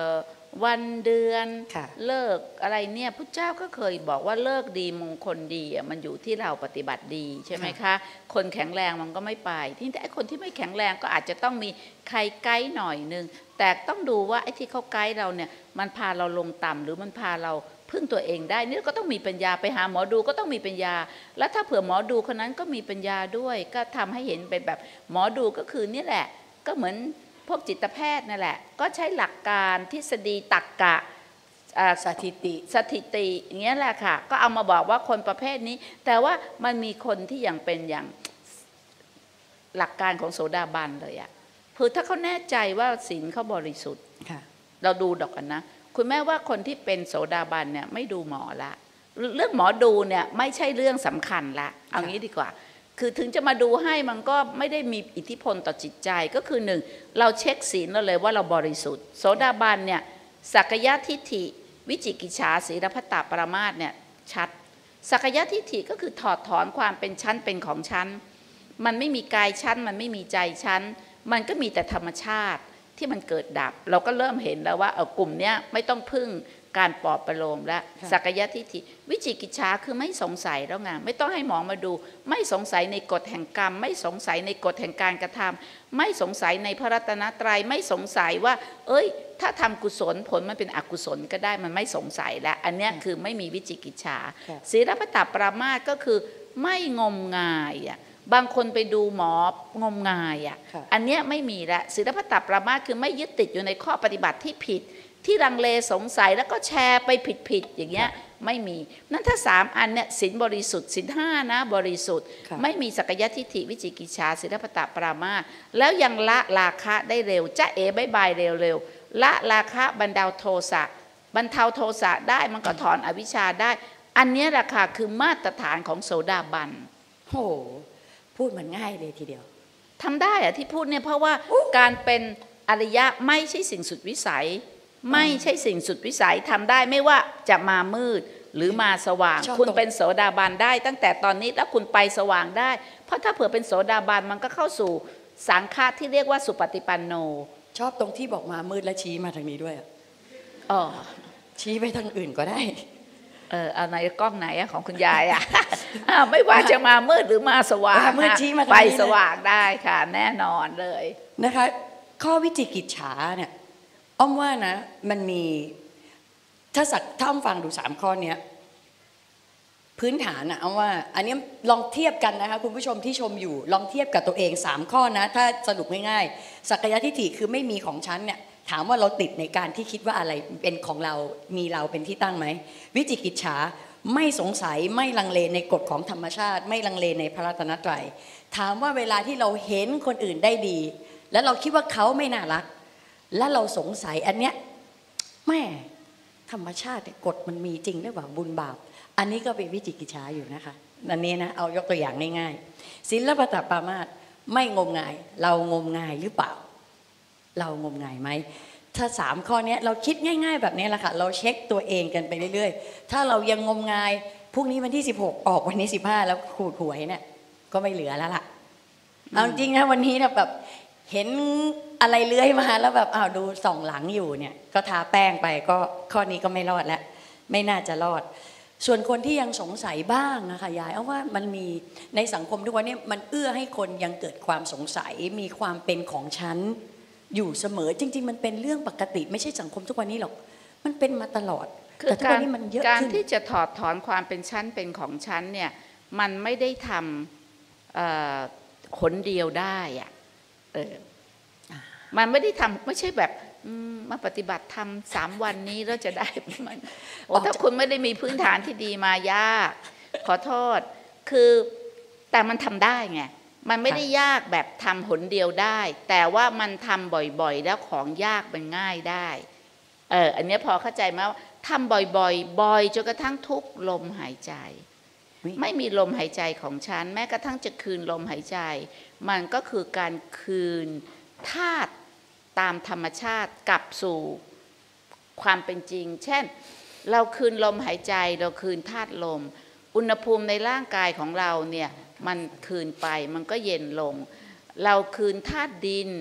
วันเดือนค่ะเลิกอะไรเนี่ยพุทธเจ้าก็เคยบอกว่าเลิกดีมงคลดีมันอยู่ที่เราปฏิบัติดีใช่ไหมคะคนแข็งแรงมันก็ไม่ไปที่แต่คนที่ไม่แข็งแรงก็อาจจะต้องมีใครไกด์หน่อยนึงแต่ต้องดูว่าไอ้ที่เขาไกด์เราเนี่ยมันพาเราลงต่ำหรือมันพาเราพึ่งตัวเองได้นี่ก็ต้องมีปัญญาไปหาหมอดูก็ต้องมีปัญญาแล้วถ้าเผื่อหมอดูคนนั้นก็มีปัญญาด้วยก็ทำให้เห็นเป็นแบบหมอดูก็คือนี่แหละก็เหมือนพวกจิตแพทย์นั่นแหละก็ใช้หลักการทฤษฎีตรรกะสถิติอย่างเงี้ยแหละค่ะก็เอามาบอกว่าคนประเภทนี้แต่ว่ามันมีคนที่อย่างเป็นอย่างหลักการของโสดาบันเลยอะคือถ้าเขาแน่ใจว่าศีลเขาบริสุทธิ์เราดูดอกกันนะคุณแม่ว่าคนที่เป็นโสดาบันเนี่ยไม่ดูหมอละเรื่องหมอดูเนี่ยไม่ใช่เรื่องสำคัญละเอางี้ดีกว่าคือถึงจะมาดูให้มันก็ไม่ได้มีอิทธิพลต่อจิตใจก็คือหนึ่งเราเช็คศีลเราเลยว่าเราบริสุทธิ์โสดาบันเนี่ยสักยทิฏฐิวิจิกิจฉาศีลพัตตปรามาสเนี่ยชัดสักยทิฏฐิก็คือถอดถอนความเป็นชั้นเป็นของชั้นมันไม่มีกายชั้นมันไม่มีใจชั้นมันก็มีแต่ธรรมชาติที่มันเกิดดับเราก็เริ่มเห็นแล้วว่ากลุ่มนี้ไม่ต้องพึ่งการปลอบประโลมและสักยทิฏฐิวิจิกิจฉาคือไม่สงสัยแล้วไงไม่ต้องให้หมอมาดูไม่สงสัยในกฎแห่งกรรมไม่สงสัยในกฎแห่งการกระทำไม่สงสัยในพระรัตนตรัยไม่สงสัยว่าถ้าทำกุศลผลมันเป็นอกุศลก็ได้มันไม่สงสัยแล้วอันนี้คือไม่มีวิจิกิจฉาศีลพัตตปรามาสก็คือไม่งมงายบางคนไปดูหมองมงายอันนี้ไม่มีละศีลพัตตปรามาสคือไม่ยึดติดอยู่ในข้อปฏิบัติที่ผิดที่ลังเลสงสัยแล้วก็แชร์ไปผิดอย่างเงี้ยไม่มีนั้นถ้า3อันเนี่ยศีลบริสุทธิ์ศีล5นะบริสุทธิ์ไม่มีสักยทิฏฐิวิจิกิจฉาศีลพัตตปรามาสแล้วยังละราคะได้เร็วจะบายเร็วละราคะบรรเทาโทสะบรรเทาโทสะได้มันก็ถอนอวิชชาได้อันนี้แหละค่ะคือมาตรฐานของโสดาบันโอ้พูดมันง่ายเลยทีเดียวทำได้ที่พูดเนี่ยเพราะว่าการเป็นอริยะไม่ใช่สิ่งสุดวิสัยไม่ใช่สิ่งสุดวิสัยทำได้ไม่ว่าจะมามืดหรือมาสว่างคุณเป็นโสดาบันได้ตั้งแต่ตอนนี้แล้วคุณไปสว่างได้เพราะถ้าเผื่อเป็นโสดาบันมันก็เข้าสู่สังฆะที่เรียกว่าสุปฏิปันโนชอบตรงที่บอกมามืดและชี้มาทางนี้ด้วยชี้ไปทางอื่นก็ได้เอาในกล้องไหนของคุณยายไม่ว่าจะมามืดหรือมาสว่างมืดชี้มาไปสว่างได้ค่ะแน่นอนเลยนะคะข้อวิจิกิจฉาเนี่ยอ้อมว่านะมันมีถ้าอ้อมฟังดู3ข้อเนี้ยพื้นฐานอ้อมว่าอันนี้ลองเทียบกันนะคะคุณผู้ชมที่ชมอยู่ลองเทียบกับตัวเอง3ข้อนะถ้าสรุปง่ายๆสักยทิฏฐิคือไม่มีของฉันเนี่ยถามว่าเราติดในการที่คิดว่าอะไรเป็นของเรามีเราเป็นที่ตั้งไหมวิจิกิจฉาไม่สงสัยไม่ลังเลในกฎของธรรมชาติไม่ลังเลในพระรัตนตรัยถามว่าเวลาที่เราเห็นคนอื่นได้ดีแล้วเราคิดว่าเขาไม่น่ารักแล้วเราสงสัยอันเนี้ยแม่ธรรมชาติกฎมันมีจริงหรือเปล่าบุญบาปอันนี้ก็เป็นวิจิกิจฉาอยู่นะคะอันนี้นะเอายกตัวอย่างง่ายๆศีลพัตตปรามาสไม่งมงายเรางมงายหรือเปล่าเรางมงายไหมถ้า3ข้อนี้เราคิดง่ายๆแบบนี้แหละค่ะเราเช็คตัวเองกันไปเรื่อยๆถ้าเรายังงมงายพรุ่งนี้วันที่16ออกวันนี้15แล้วขูดหวยเนี่ยก็ไม่เหลือแล้วล่ะเอาจริงนะวันนี้นะแบบเห็นอะไรเลื้อยมาแล้วแบบดูส่องหลังอยู่เนี่ยก็ทาแป้งไปก็ข้อนี้ก็ไม่รอดแล้วไม่น่าจะรอดส่วนคนที่ยังสงสัยบ้างนะคะยายเอาว่ามันมีในสังคมทุกวันนี้มันเอื้อให้คนยังเกิดความสงสัยมีความเป็นของฉันอยู่เสมอจริงๆมันเป็นเรื่องปกติไม่ใช่สังคมทุกวันนี้หรอกมันเป็นมาตลอดแต่ทุกวันนี้มันเยอะขึ้นการที่จะถอดถอนความเป็นชั้นเป็นของชั้นเนี่ยมันไม่ได้ทำหนเดียวได้มันไม่ได้ทำไม่ใช่แบบมาปฏิบัติธรรม3 วันนี้แล้วจะได้มันถ้าคุณไม่ได้มีพื้นฐานที่ดีมายากขอโทษคือแต่มันทำได้ไงมันไม่ได้ยากแบบทำหนเดียวได้แต่ว่ามันทำบ่อยๆแล้วของยากมันง่ายได้อันนี้พอเข้าใจไหมว่าทำบ่อยๆบ่อยจนกระทั่งทุกลมหายใจไม่มีลมหายใจของฉันแม้กระทั่งจะคืนลมหายใจมันก็คือการคืนธาตุตามธรรมชาติกลับสู่ความเป็นจริงเช่นเราคืนลมหายใจเราคืนธาตุลมอุณหภูมิในร่างกายของเราเนี่ยมันคืนไปมันก็เย็นลงเราคืนธาตุดิน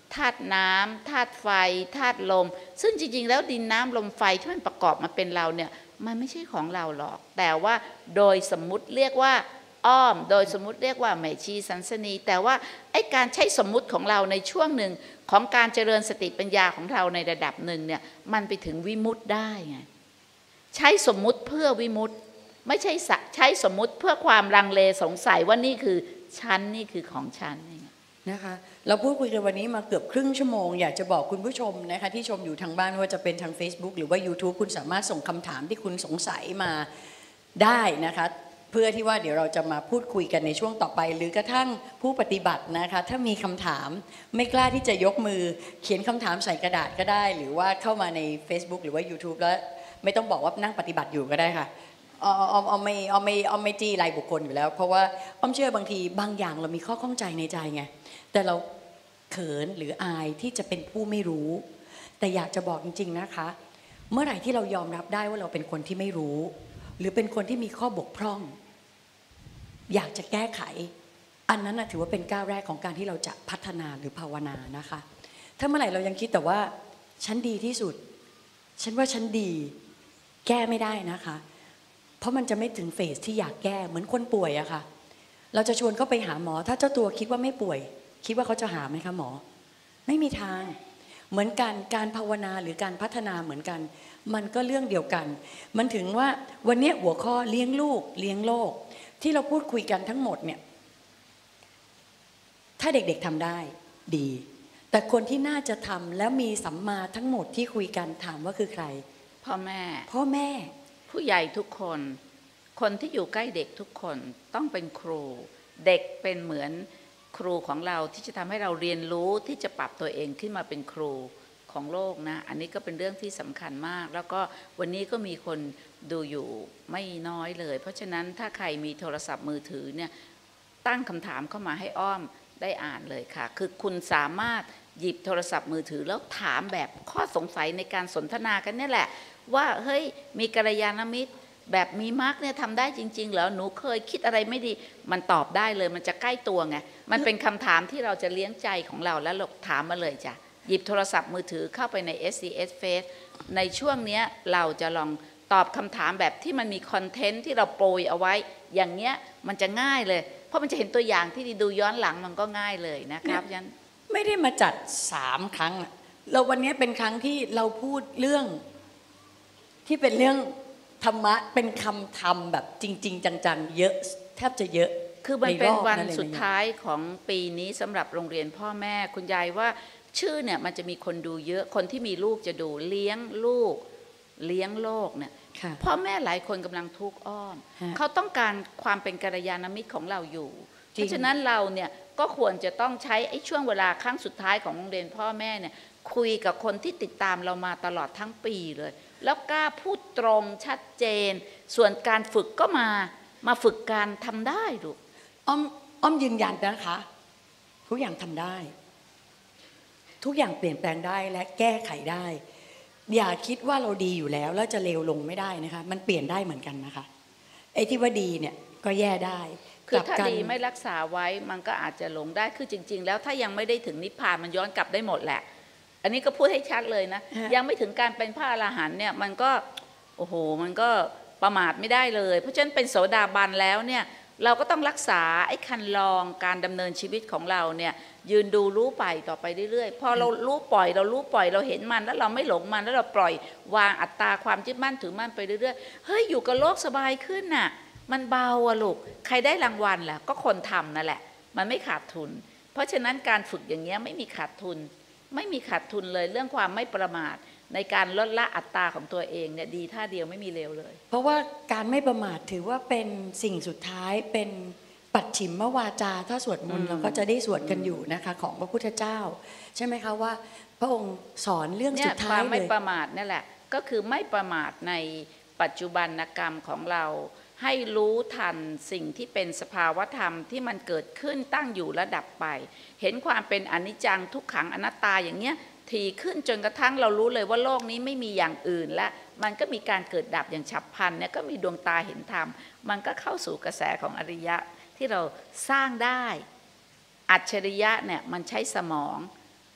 ธาตุน้ำธาตุไฟธาตุลมซึ่งจริงๆแล้วดินน้ำลมไฟที่มันประกอบมาเป็นเราเนี่ยมันไม่ใช่ของเราหรอกแต่ว่าโดยสมมุติเรียกว่าอ้อมโดยสมมุติเรียกว่าแม่ชีสันสนีแต่ว่าไอ้การใช้สมมุติของเราในช่วงหนึ่งของการเจริญสติปัญญาของเราในระดับหนึ่งเนี่ยมันไปถึงวิมุตติได้ไงใช้สมมุติเพื่อวิมุตติไม่ใช่ใช้สมมุติเพื่อความลังเลสงสัยว่านี่คือฉันนี่คือของฉันนะคะเราพูดคุยกันวันนี้มาเกือบครึ่งชั่วโมงอยากจะบอกคุณผู้ชมนะคะที่ชมอยู่ทางบ้านว่าจะเป็นทาง Facebook หรือว่า YouTube คุณสามารถส่งคำถามที่คุณสงสัยมาได้นะคะเพื่อที่ว่าเดี๋ยวเราจะมาพูดคุยกันในช่วงต่อไปหรือกระทั่งผู้ปฏิบัตินะคะถ้ามีคำถามไม่กล้าที่จะยกมือเขียนคำถามใส่กระดาษก็ได้หรือว่าเข้ามาใน Facebook หรือว่า YouTube แล้วไม่ต้องบอกว่านั่งปฏิบัติอยู่ก็ได้ค่ะอ้อมไม่จี้รายบุคคลอยู่แล้วเพราะว่าอ้อมเชื่อบางทีบางอย่างเรามีข้อข้องใจในใจไงแต่เราเขินหรืออายที่จะเป็นผู้ไม่รู้แต่อยากจะบอกจริงๆนะคะเมื่อไหร่ที่เรายอมรับได้ว่าเราเป็นคนที่ไม่รู้หรือเป็นคนที่มีข้อบกพร่องอยากจะแก้ไขอันนั้นนะถือว่าเป็นก้าวแรกของการที่เราจะพัฒนาหรือภาวนานะคะถ้าเมื่อไหร่เรายังคิดแต่ว่าฉันดีที่สุดฉันว่าฉันดีแก้ไม่ได้นะคะเพราะมันจะไม่ถึงเฟสที่อยากแก้เหมือนคนป่วยอะค่ะเราจะชวนเขาไปหาหมอถ้าเจ้าตัวคิดว่าไม่ป่วยคิดว่าเขาจะหาไหมคะหมอไม่มีทางเหมือนกันการภาวนาหรือการพัฒนาเหมือนกันมันก็เรื่องเดียวกันมันถึงว่าวันนี้หัวข้อเลี้ยงลูกเลี้ยงโลกที่เราพูดคุยกันทั้งหมดเนี่ยถ้าเด็กๆทำได้ดีแต่คนที่น่าจะทำแล้วมีสัมมาทั้งหมดที่คุยกันถามว่าคือใครพ่อแม่ผู้ใหญ่ทุกคนคนที่อยู่ใกล้เด็กทุกคนต้องเป็นครูเด็กเป็นเหมือนครูของเราที่จะทำให้เราเรียนรู้ที่จะปรับตัวเองขึ้นมาเป็นครูของโลกนะอันนี้ก็เป็นเรื่องที่สำคัญมากแล้วก็วันนี้ก็มีคนดูอยู่ไม่น้อยเลยเพราะฉะนั้นถ้าใครมีโทรศัพท์มือถือเนี่ยตั้งคำถามเข้ามาให้อ้อมได้อ่านเลยค่ะคือคุณสามารถหยิบโทรศัพท์มือถือแล้วถามแบบข้อสงสัยในการสนทนากันนี่แหละว่าเฮ้ยมีกัลยาณมิตรแบบมีมรรคเนี่ยทำได้จริงๆเหรอหนูเคยคิดอะไรไม่ดีมันตอบได้เลยมันจะใกล้ตัวไงมันเป็นคำถามที่เราจะเลี้ยงใจของเราแล้วถามมาเลยจ้ะหยิบโทรศัพท์มือถือเข้าไปใน SCS Face ในช่วงนี้เราจะลองตอบคำถามแบบที่มันมีคอนเทนต์ที่เราโปรยเอาไว้อย่างเงี้ยมันจะง่ายเลยเพราะมันจะเห็นตัวอย่างที่ดูย้อนหลังมันก็ง่ายเลยนะครับยันไม่ได้มาจัด3 ครั้งเราวันนี้เป็นครั้งที่เราพูดเรื่องที่เป็นเรื่องธรรมะเป็นคำธรรมแบบจริงๆจังๆเยอะแทบจะเยอะคือมันเป็นวันสุดท้ายของปีนี้สำหรับโรงเรียนพ่อแม่คุณยายว่าชื่อเนี่ยมันจะมีคนดูเยอะคนที่มีลูกจะดูเลี้ยงลูกเลี้ยงโลกเนี่ยพ่อแม่หลายคนกำลังทุกข์อ้อมเขาต้องการความเป็นกัลยาณมิตรของเราอยู่เพราะฉะนั้นเราเนี่ยก็ควรจะต้องใช้ไอ้ช่วงเวลาครั้งสุดท้ายของโรงเรียนพ่อแม่เนี่ยคุยกับคนที่ติดตามเรามาตลอดทั้งปีเลยแล้วกล้าพูดตรงชัดเจนส่วนการฝึกก็มาฝึกการทำได้ลูกอ้อมยืนยันนะคะทุกอย่างทำได้ทุกอย่างเปลี่ยนแปลงได้และแก้ไขได้อย่าคิดว่าเราดีอยู่แล้วจะเลวลงไม่ได้นะคะมันเปลี่ยนได้เหมือนกันนะคะไอ้ที่ว่าดีเนี่ยก็แย่ได้คือถ้าดีไม่รักษาไว้มันก็อาจจะหลงได้คือจริงๆแล้วถ้ายังไม่ได้ถึงนิพพานมันย้อนกลับได้หมดแหละอันนี้ก็พูดให้ชัดเลยนะยังไม่ถึงการเป็นพระอรหันต์เนี่ยมันก็โอ้โหมันก็ประมาทไม่ได้เลยเพราะฉะนั้นเป็นโสดาบันแล้วเนี่ยเราก็ต้องรักษาไอ้คันลองการดำเนินชีวิตของเราเนี่ยยืนดูรู้ไปต่อไปเรื่อยๆพอเรารู้ปล่อยเราเห็นมันแล้วเราไม่หลงมันแล้วเราปล่อยวางอัตตาความยึดมั่นถือมั่นไปเรื่อยๆเฮ้ยอยู่กับโลกสบายขึ้นน่ะมันเบาอะลูกใครได้รางวัลล่ะก็คนทำนั่นแหละมันไม่ขาดทุนเพราะฉะนั้นการฝึกอย่างเงี้ยไม่มีขาดทุนเลยเรื่องความไม่ประมาทในการลดละอัตตาของตัวเองเนี่ยดีท่าเดียวไม่มีเลวเลยเพราะว่าการไม่ประมาทถือว่าเป็นสิ่งสุดท้ายเป็นปัจฉิมวาจาถ้าสวดมนต์เราก็จะได้สวดกันอยู่นะคะของพระพุทธเจ้าใช่ไหมคะว่าพระองค์สอนเรื่องสุดท้ายเลยความไม่ประมาทนั่นแหละก็คือไม่ประมาทในปัจจุบันกรรมของเราให้รู้ทันสิ่งที่เป็นสภาวธรรมที่มันเกิดขึ้นตั้งอยู่และดับไปเห็นความเป็นอนิจจังทุกขังอนัตตาอย่างเงี้ยถี่ขึ้นจนกระทั่งเรารู้เลยว่าโลกนี้ไม่มีอย่างอื่นและมันก็มีการเกิดดับอย่างฉับพลันเนี่ยก็มีดวงตาเห็นธรรมมันก็เข้าสู่กระแสของอริยะที่เราสร้างได้อัจฉริยะเนี่ยมันใช้สมอง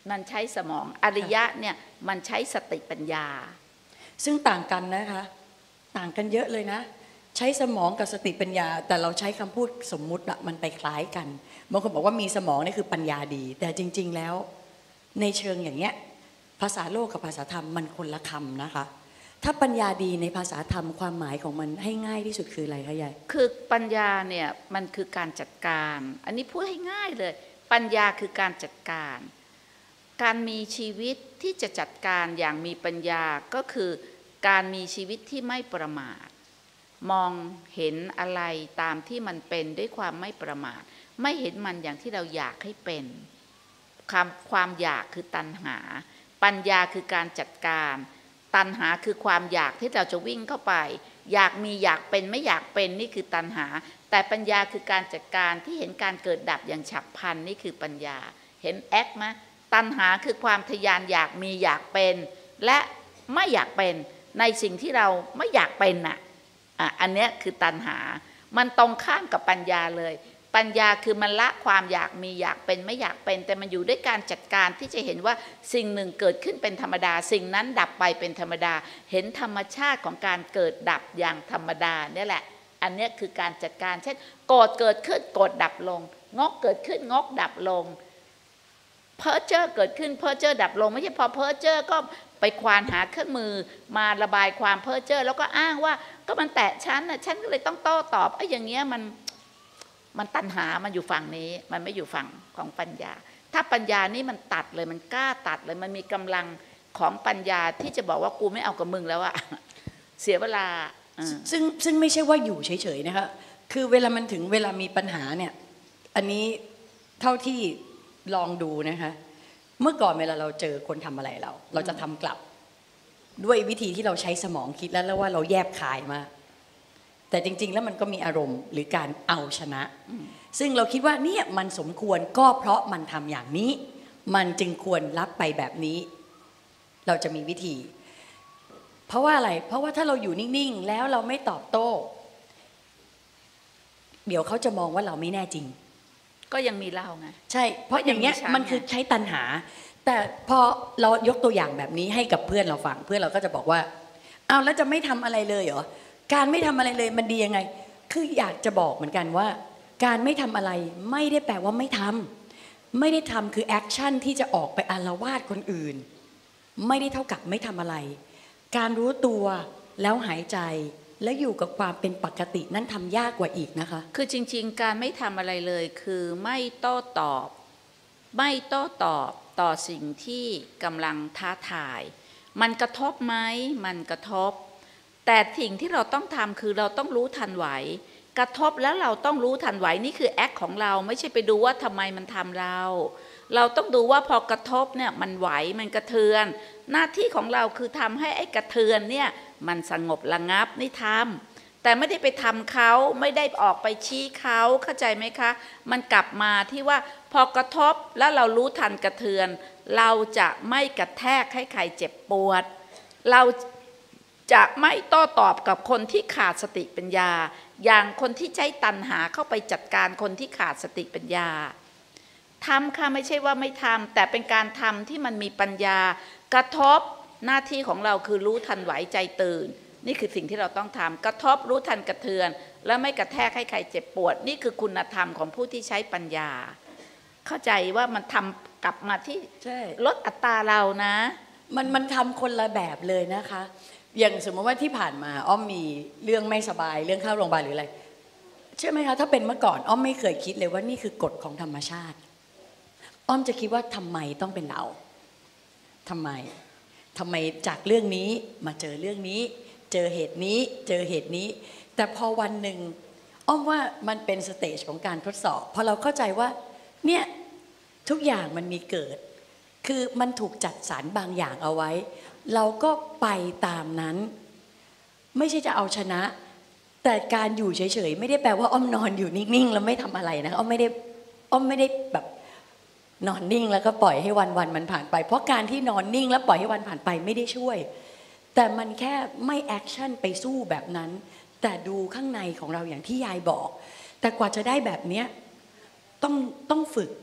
มันใช้สมองอริยะเนี่ยมันใช้สติปัญญาซึ่งต่างกันนะคะต่างกันเยอะเลยนะใช้สมองกับสติปัญญาแต่เราใช้คำพูดสมมุติอะมันไปคล้ายกันบางคนบอกว่ามีสมองนี่คือปัญญาดีแต่จริงๆแล้วในเชิงอย่างเงี้ยภาษาโลกกับภาษาธรรมมันคนละคำนะคะถ้าปัญญาดีในภาษาธรรมความหมายของมันให้ง่ายที่สุดคืออะไรคะยายคือปัญญาเนี่ยมันคือการจัดการอันนี้พูดให้ง่ายเลยปัญญาคือการจัดการการมีชีวิตที่จะจัดการอย่างมีปัญญาก็คือการมีชีวิตที่ไม่ประมาทมองเห็นอะไรตามที่มันเป็นด้วยความไม่ประมาทไม่เห็นมันอย่างที่เราอยากให้เป็นความอยากคือตัณหาปัญญาคือการจัดการตัณหาคือความอยากที่เราจะวิ่งเข้าไปอยากมีอยากเป็นไม่อยากเป็นนี่คือตัณหาแต่ปัญญาคือการจัดการที่เห็นการเกิดดับอย่างฉับพลันนี่คือปัญญาเห็นแอคไหมตัณหาคือความทยานอยากมีอยากเป็นและไม่อยากเป็นในสิ่งที่เราไม่อยากเป็นน่ะอันนี้คือตัณหามันตรงข้ามกับปัญญาเลยปัญญาคือมันละความอยากมีอยากเป็นไม่อยากเป็นแต่มันอยู่ด้วยการจัดการที่จะเห็นว่าสิ่งหนึ่งเกิดขึ้นเป็นธรรมดาสิ่งนั้นดับไปเป็นธรรมดาเห็นธรรมชาติของการเกิดดับอย่างธรรมดาเนี่ยแหละอันนี้คือการจัดการเช่นโกรธเกิดขึ้นโกรธดับลงงกเกิดขึ้นงกดับลงเพ้อเจ้อเกิดขึ้นเพ้อเจ้อดับลงไม่ใช่พอเพ้อเจ้อก็ไปควานหาเครื่องมือมาระบายความเพ้อเจ้อแล้วก็อ้างว่าก็มันแตะฉันนะฉันก็เลยต้องโต้ตอบไอ้อย่างเงี้ยมันตัณหามันอยู่ฝั่งนี้มันไม่อยู่ฝั่งของปัญญาถ้าปัญญานี่มันตัดเลยมันกล้าตัดเลยมันมีกำลังของปัญญาที่จะบอกว่ากูไม่เอากับมึงแล้วอะเสียเวลาซึ่งไม่ใช่ว่าอยู่เฉยๆนะคะคือเวลามันถึงเวลามีปัญหาเนี่ยอันนี้เท่าที่ลองดูนะคะเมื่อก่อนเวลาเราเจอคนทำอะไรเราจะทำกลับด้วยวิธีที่เราใช้สมองคิดแล้วว่าเราแยบคายมากแต่จริงๆแล้วมันก็มีอารมณ์หรือการเอาชนะซึ่งเราคิดว่าเนี่ยมันสมควรก็เพราะมันทำอย่างนี้มันจึงควรรับไปแบบนี้เราจะมีวิธีเพราะว่าอะไรเพราะว่าถ้าเราอยู่นิ่งๆแล้วเราไม่ตอบโต้เดี๋ยวเขาจะมองว่าเราไม่แน่จริงก็ยังมีเราไงใช่เพราะอย่างเงี้ยมันคือใช้ตัณหาแต่พอเรายกตัวอย่างแบบนี้ให้กับเพื่อนเราฟังเพื่อนเราก็จะบอกว่าเอาแล้วจะไม่ทำอะไรเลยเหรอการไม่ทำอะไรเลยมันดียังไงคืออยากจะบอกเหมือนกันว่าการไม่ทำอะไรไม่ได้แปลว่าไม่ทำไม่ได้ทำคือแอคชั่นที่จะออกไปอาละวาดคนอื่นไม่ได้เท่ากับไม่ทำอะไรการรู้ตัวแล้วหายใจและอยู่กับความเป็นปกตินั่นทำยากกว่าอีกนะคะคือจริงๆการไม่ทำอะไรเลยคือไม่โต้ตอบต่อสิ่งที่กำลังท้าทายมันกระทบไหมมันกระทบแต่สิ่งที่เราต้องทำคือเราต้องรู้ทันไหวกระทบแล้วเราต้องรู้ทันไหวนี่คือแอคของเราไม่ใช่ไปดูว่าทำไมมันทำเราต้องดูว่าพอกระทบเนี่ยมันไหวมันกระเทือนหน้าที่ของเราคือทำให้ไอ้กระเทือนเนี่ยมันสงบระงับนี่ทำแต่ไม่ได้ไปทำเขาไม่ได้ออกไปชี้เขาเข้าใจไหมคะมันกลับมาที่ว่าพอกระทบแล้วเรารู้ทันกระเทือนเราจะไม่กระแทกให้ใครเจ็บปวดเราจะไม่โต้ตอบกับคนที่ขาดสติปัญญาอย่างคนที่ใช้ตัณหาเข้าไปจัดการคนที่ขาดสติปัญญาทำค่ะไม่ใช่ว่าไม่ทำแต่เป็นการทำที่มันมีปัญญากระทบหน้าที่ของเราคือรู้ทันไหวใจตื่นนี่คือสิ่งที่เราต้องทำกระทบรู้ทันกระเทือนและไม่กระแทกให้ใครเจ็บปวดนี่คือคุณธรรมของผู้ที่ใช้ปัญญาเข้าใจว่ามันทำกลับมาที่ลดอัตราเรานะมันทำคนละแบบเลยนะคะอย่างสมมติว่าที่ผ่านมาอ้อมมีเรื่องไม่สบายเรื่องเข้าโรงพยาบาลหรืออะไรเชื่อไหมคะถ้าเป็นเมื่อก่อนอ้อมไม่เคยคิดเลยว่านี่คือกฎของธรรมชาติอ้อมจะคิดว่าทำไมต้องเป็นเราทำไมจากเรื่องนี้มาเจอเรื่องนี้เจอเหตุนี้เจอเหตุนี้แต่พอวันหนึ่งอ้อมว่ามันเป็นสเตจของการทดสอบพอเราเข้าใจว่าเนี่ยทุกอย่างมันมีเกิดคือมันถูกจัดสรรบางอย่างเอาไว้เราก็ไปตามนั้นไม่ใช่จะเอาชนะแต่การอยู่เฉยๆไม่ได้แปลว่าอ้อมนอนอยู่นิ่งๆแล้วไม่ทำอะไรนะอ้อมไม่ได้แบบนอนนิ่งแล้วก็ปล่อยให้วันมันผ่านไปเพราะการที่นอนนิ่งแล้วปล่อยให้วันผ่านไปไม่ได้ช่วยแต่มันแค่ไม่แอคชั่นไปสู้แบบนั้นแต่ดูข้างในของเราอย่างที่ยายบอกแต่กว่าจะได้แบบเนี้ยต้องฝึก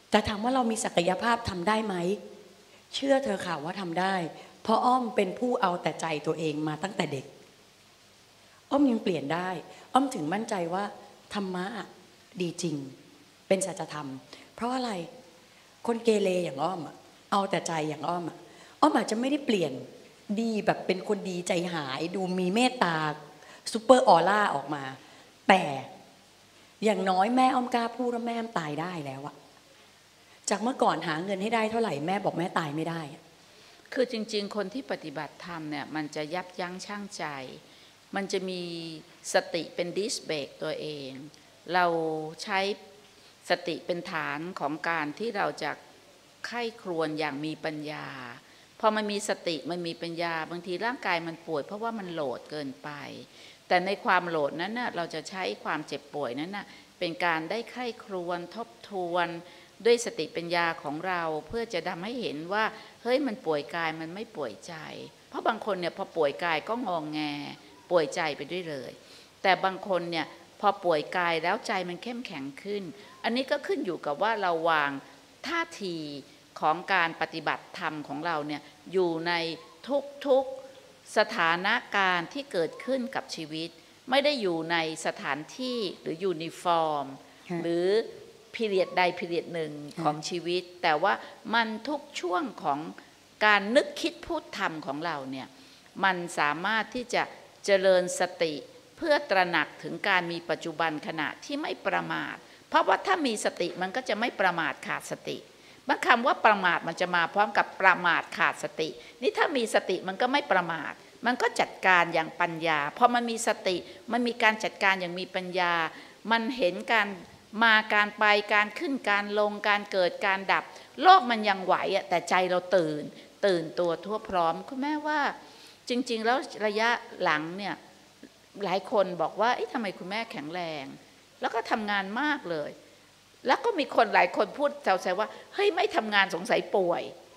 แต่ถามว่าเรามีศักยภาพทำได้ไหมเชื่อเธอค่ะว่าทำได้เพราะอ้อมเป็นผู้เอาแต่ใจตัวเองมาตั้งแต่เด็กอ้อมยังเปลี่ยนได้อ้อมถึงมั่นใจว่าธรรมะดีจริงเป็นสัจธรรมเพราะอะไรคนเกเรอย่างอ้อมเอาแต่ใจอย่างอ้อมอ้อมอาจจะไม่ได้เปลี่ยนดีแบบเป็นคนดีใจหายดูมีเมตตาซูเปอร์ออร่าออกมาแต่อย่างน้อยแม่อ้อมกล้าพูดว่าแม่ตายได้แล้วอะจากเมื่อก่อนหาเงินให้ได้เท่าไหร่แม่บอกแม่ตายไม่ได้คือจริงๆคนที่ปฏิบัติธรรมเนี่ยมันจะยับยั้งชั่งใจมันจะมีสติเป็นดิสเบรกตัวเองเราใช้สติเป็นฐานของการที่เราจะไข้ครวญอย่างมีปัญญาพอมันมีสติมันมีปัญญาบางทีร่างกายมันป่วยเพราะว่ามันโหลดเกินไปแต่ในความโหลดนั้นน่ะเราจะใช้ความเจ็บป่วยนั้นน่ะเป็นการได้ไข้ครวญทบทวนด้วยสติปัญญาของเราเพื่อจะทำให้เห็นว่าเฮ้ยมันป่วยกายมันไม่ป่วยใจเพราะบางคนเนี่ยพอป่วยกายก็งอแงป่วยใจไปด้วยเลยแต่บางคนเนี่ยพอป่วยกายแล้วใจมันเข้มแข็งขึ้นอันนี้ก็ขึ้นอยู่กับว่าเราวางท่าทีของการปฏิบัติธรรมของเราเนี่ยอยู่ในทุกสถานการณ์ที่เกิดขึ้นกับชีวิตไม่ได้อยู่ในสถานที่หรือยูนิฟอร์มหรือพีเรียดใดพีเรียดหนึ่งของชีวิตแต่ว่ามันทุกช่วงของการนึกคิดพูดทำของเราเนี่ยมันสามารถที่จะเจริญสติเพื่อตระหนักถึงการมีปัจจุบันขณะที่ไม่ประมาทเพราะว่าถ้ามีสติมันก็จะไม่ประมาทขาดสติบางคำว่าประมาทมันจะมาพร้อมกับประมาทขาดสตินี่ถ้ามีสติมันก็ไม่ประมาทมันก็จัดการอย่างปัญญาพอมันมีสติมันมีการจัดการอย่างมีปัญญามันเห็นการมาการไปการขึ้นการลงการเกิดการดับโลกมันยังไหวแต่ใจเราตื่นตัวทั่วพร้อมคุณแม่ว่าจริงๆแล้วระยะหลังเนี่ยหลายคนบอกว่าทำไมคุณแม่แข็งแรงแล้วก็ทำงานมากเลยแล้วก็มีคนหลายคนพูดแซวๆว่าเฮ้ยไม่ทำงานสงสัยป่วย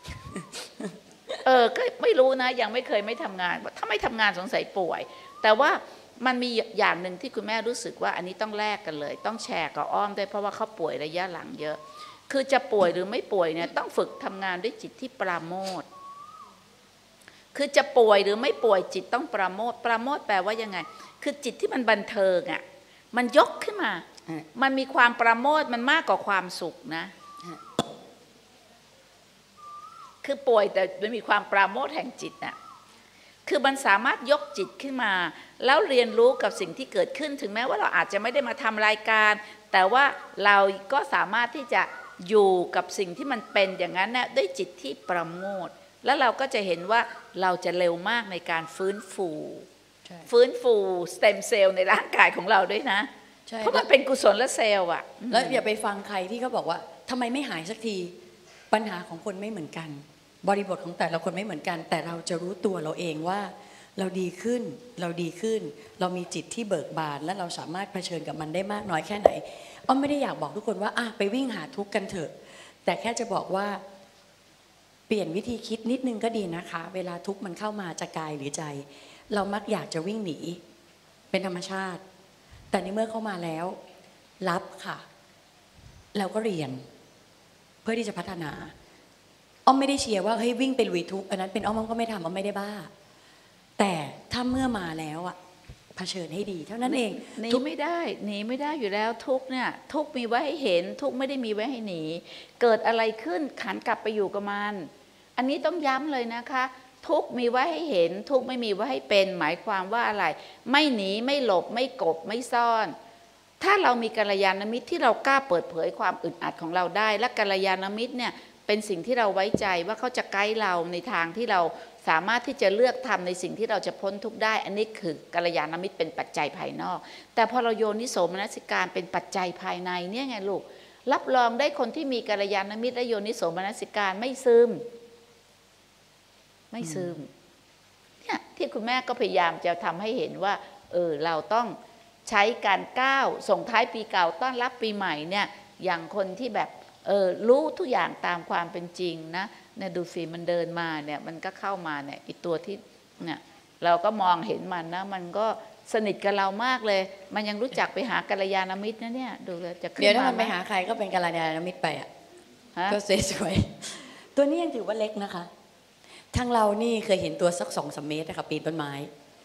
ก็ไม่รู้นะยังไม่เคยไม่ทำงานถ้าไม่ทำงานสงสัยป่วยแต่ว่ามันมีอย่างหนึ่งที่คุณแม่รู้สึกว่าอันนี้ต้องแลกกันเลยต้องแชร์กับอ้อมด้วยเพราะว่าเขาป่วยระยะหลังเยอะคือจะป่วยหรือไม่ป่วยเนี่ยต้องฝึกทำงานด้วยจิตที่ปราโมทย์คือจะป่วยหรือไม่ป่วยจิตต้องปราโมทย์ปราโมทย์แปลว่ายังไงคือจิตที่มันบันเทิงมันยกขึ้นมามันมีความปราโมทย์มันมากกว่าความสุขนะคือป่วยแต่มันมีความปราโมทย์แห่งจิตคือมันสามารถยกจิตขึ้นมาแล้วเรียนรู้กับสิ่งที่เกิดขึ้นถึงแม้ว่าเราอาจจะไม่ได้มาทำรายการแต่ว่าเราก็สามารถที่จะอยู่กับสิ่งที่มันเป็นอย่างนั้นด้วยจิตที่ประโมทย์แล้วเราก็จะเห็นว่าเราจะเร็วมากในการฟื้นฟูสเต็มเซลล์ในร่างกายของเราด้วยนะเพราะมันเป็นกุศลเซลล์แล้วอย่าไปฟังใครที่เขาบอกว่าทำไมไม่หายสักทีปัญหาของคนไม่เหมือนกันบริบทของแต่ละคนไม่เหมือนกันแต่เราจะรู้ตัวเราเองว่าเราดีขึ้นเรามีจิตที่เบิกบานและเราสามารถเผชิญกับมันได้มากน้อยแค่ไหนอ้อมไม่ได้อยากบอกทุกคนว่าไปวิ่งหาทุกข์กันเถอะแต่แค่จะบอกว่าเปลี่ยนวิธีคิดนิดนึงก็ดีนะคะเวลาทุกข์มันเข้ามาจะกายหรือใจเรามักอยากจะวิ่งหนีเป็นธรรมชาติแต่ในเมื่อเข้ามาแล้วรับค่ะแล้วก็เรียนเพื่อที่จะพัฒนาอ้อมไม่ได้เชียร์ว่าเฮ้ยวิ่งไปลุยทุกข์อันนั้นเป็นอ้อมก็ไม่ทำอ้อมไม่ได้บ้าแต่ถ้าเมื่อมาแล้วเผชิญให้ดีเท่านั้นเองหนีไม่ได้อยู่แล้วทุกเนี่ยทุกมีไว้ให้เห็นทุกไม่ได้มีไว้ให้หนีเกิดอะไรขึ้นขันกลับไปอยู่กับมันอันนี้ต้องย้ำเลยนะคะทุกมีไว้ให้เห็นทุกไม่มีไว้ให้เป็นหมายความว่าอะไรไม่หนีไม่หลบไม่กบไม่ซ่อนถ้าเรามีกัลยาณมิตรที่เรากล้าเปิดเผยความอึดอัดของเราได้และกัลยาณมิตรเนี่ยเป็นสิ่งที่เราไว้ใจว่าเขาจะไกด์เราในทางที่เราสามารถที่จะเลือกทำในสิ่งที่เราจะพ้นทุกข์ได้อันนี้คือกัลยาณมิตรเป็นปัจจัยภายนอกแต่พอเราโยนิโสมนสิการเป็นปัจจัยภายในเนี่ยไงลูกรับรองได้คนที่มีกัลยาณมิตรและโยนิโสมนสิการไม่ซึมเนี่ยที่คุณแม่ก็พยายามจะทำให้เห็นว่าเราต้องใช้การก้าวส่งท้ายปีเก่าต้อนรับปีใหม่เนี่ยอย่างคนที่แบบรู้ทุกอย่างตามความเป็นจริงนะเนี่ยดูสิมันเดินมาเนี่ยมันก็เข้ามาเนี่ยอีตัวที่เนี่ยเราก็มองเห็นมันนะมันก็สนิทกับเรามากเลยมันยังรู้จักไปหากัลยาณมิตรนะเนี่ยดูจะขึ้นมาเดี๋ยวถ้ามันไปหาใครก็เป็นกัลยาณมิตรไปก็สวยๆตัวนี้ยังถือว่าเล็กนะคะทางเรานี่เคยเห็นตัวสัก2-3 เมตรนะคะปีนต้นไม้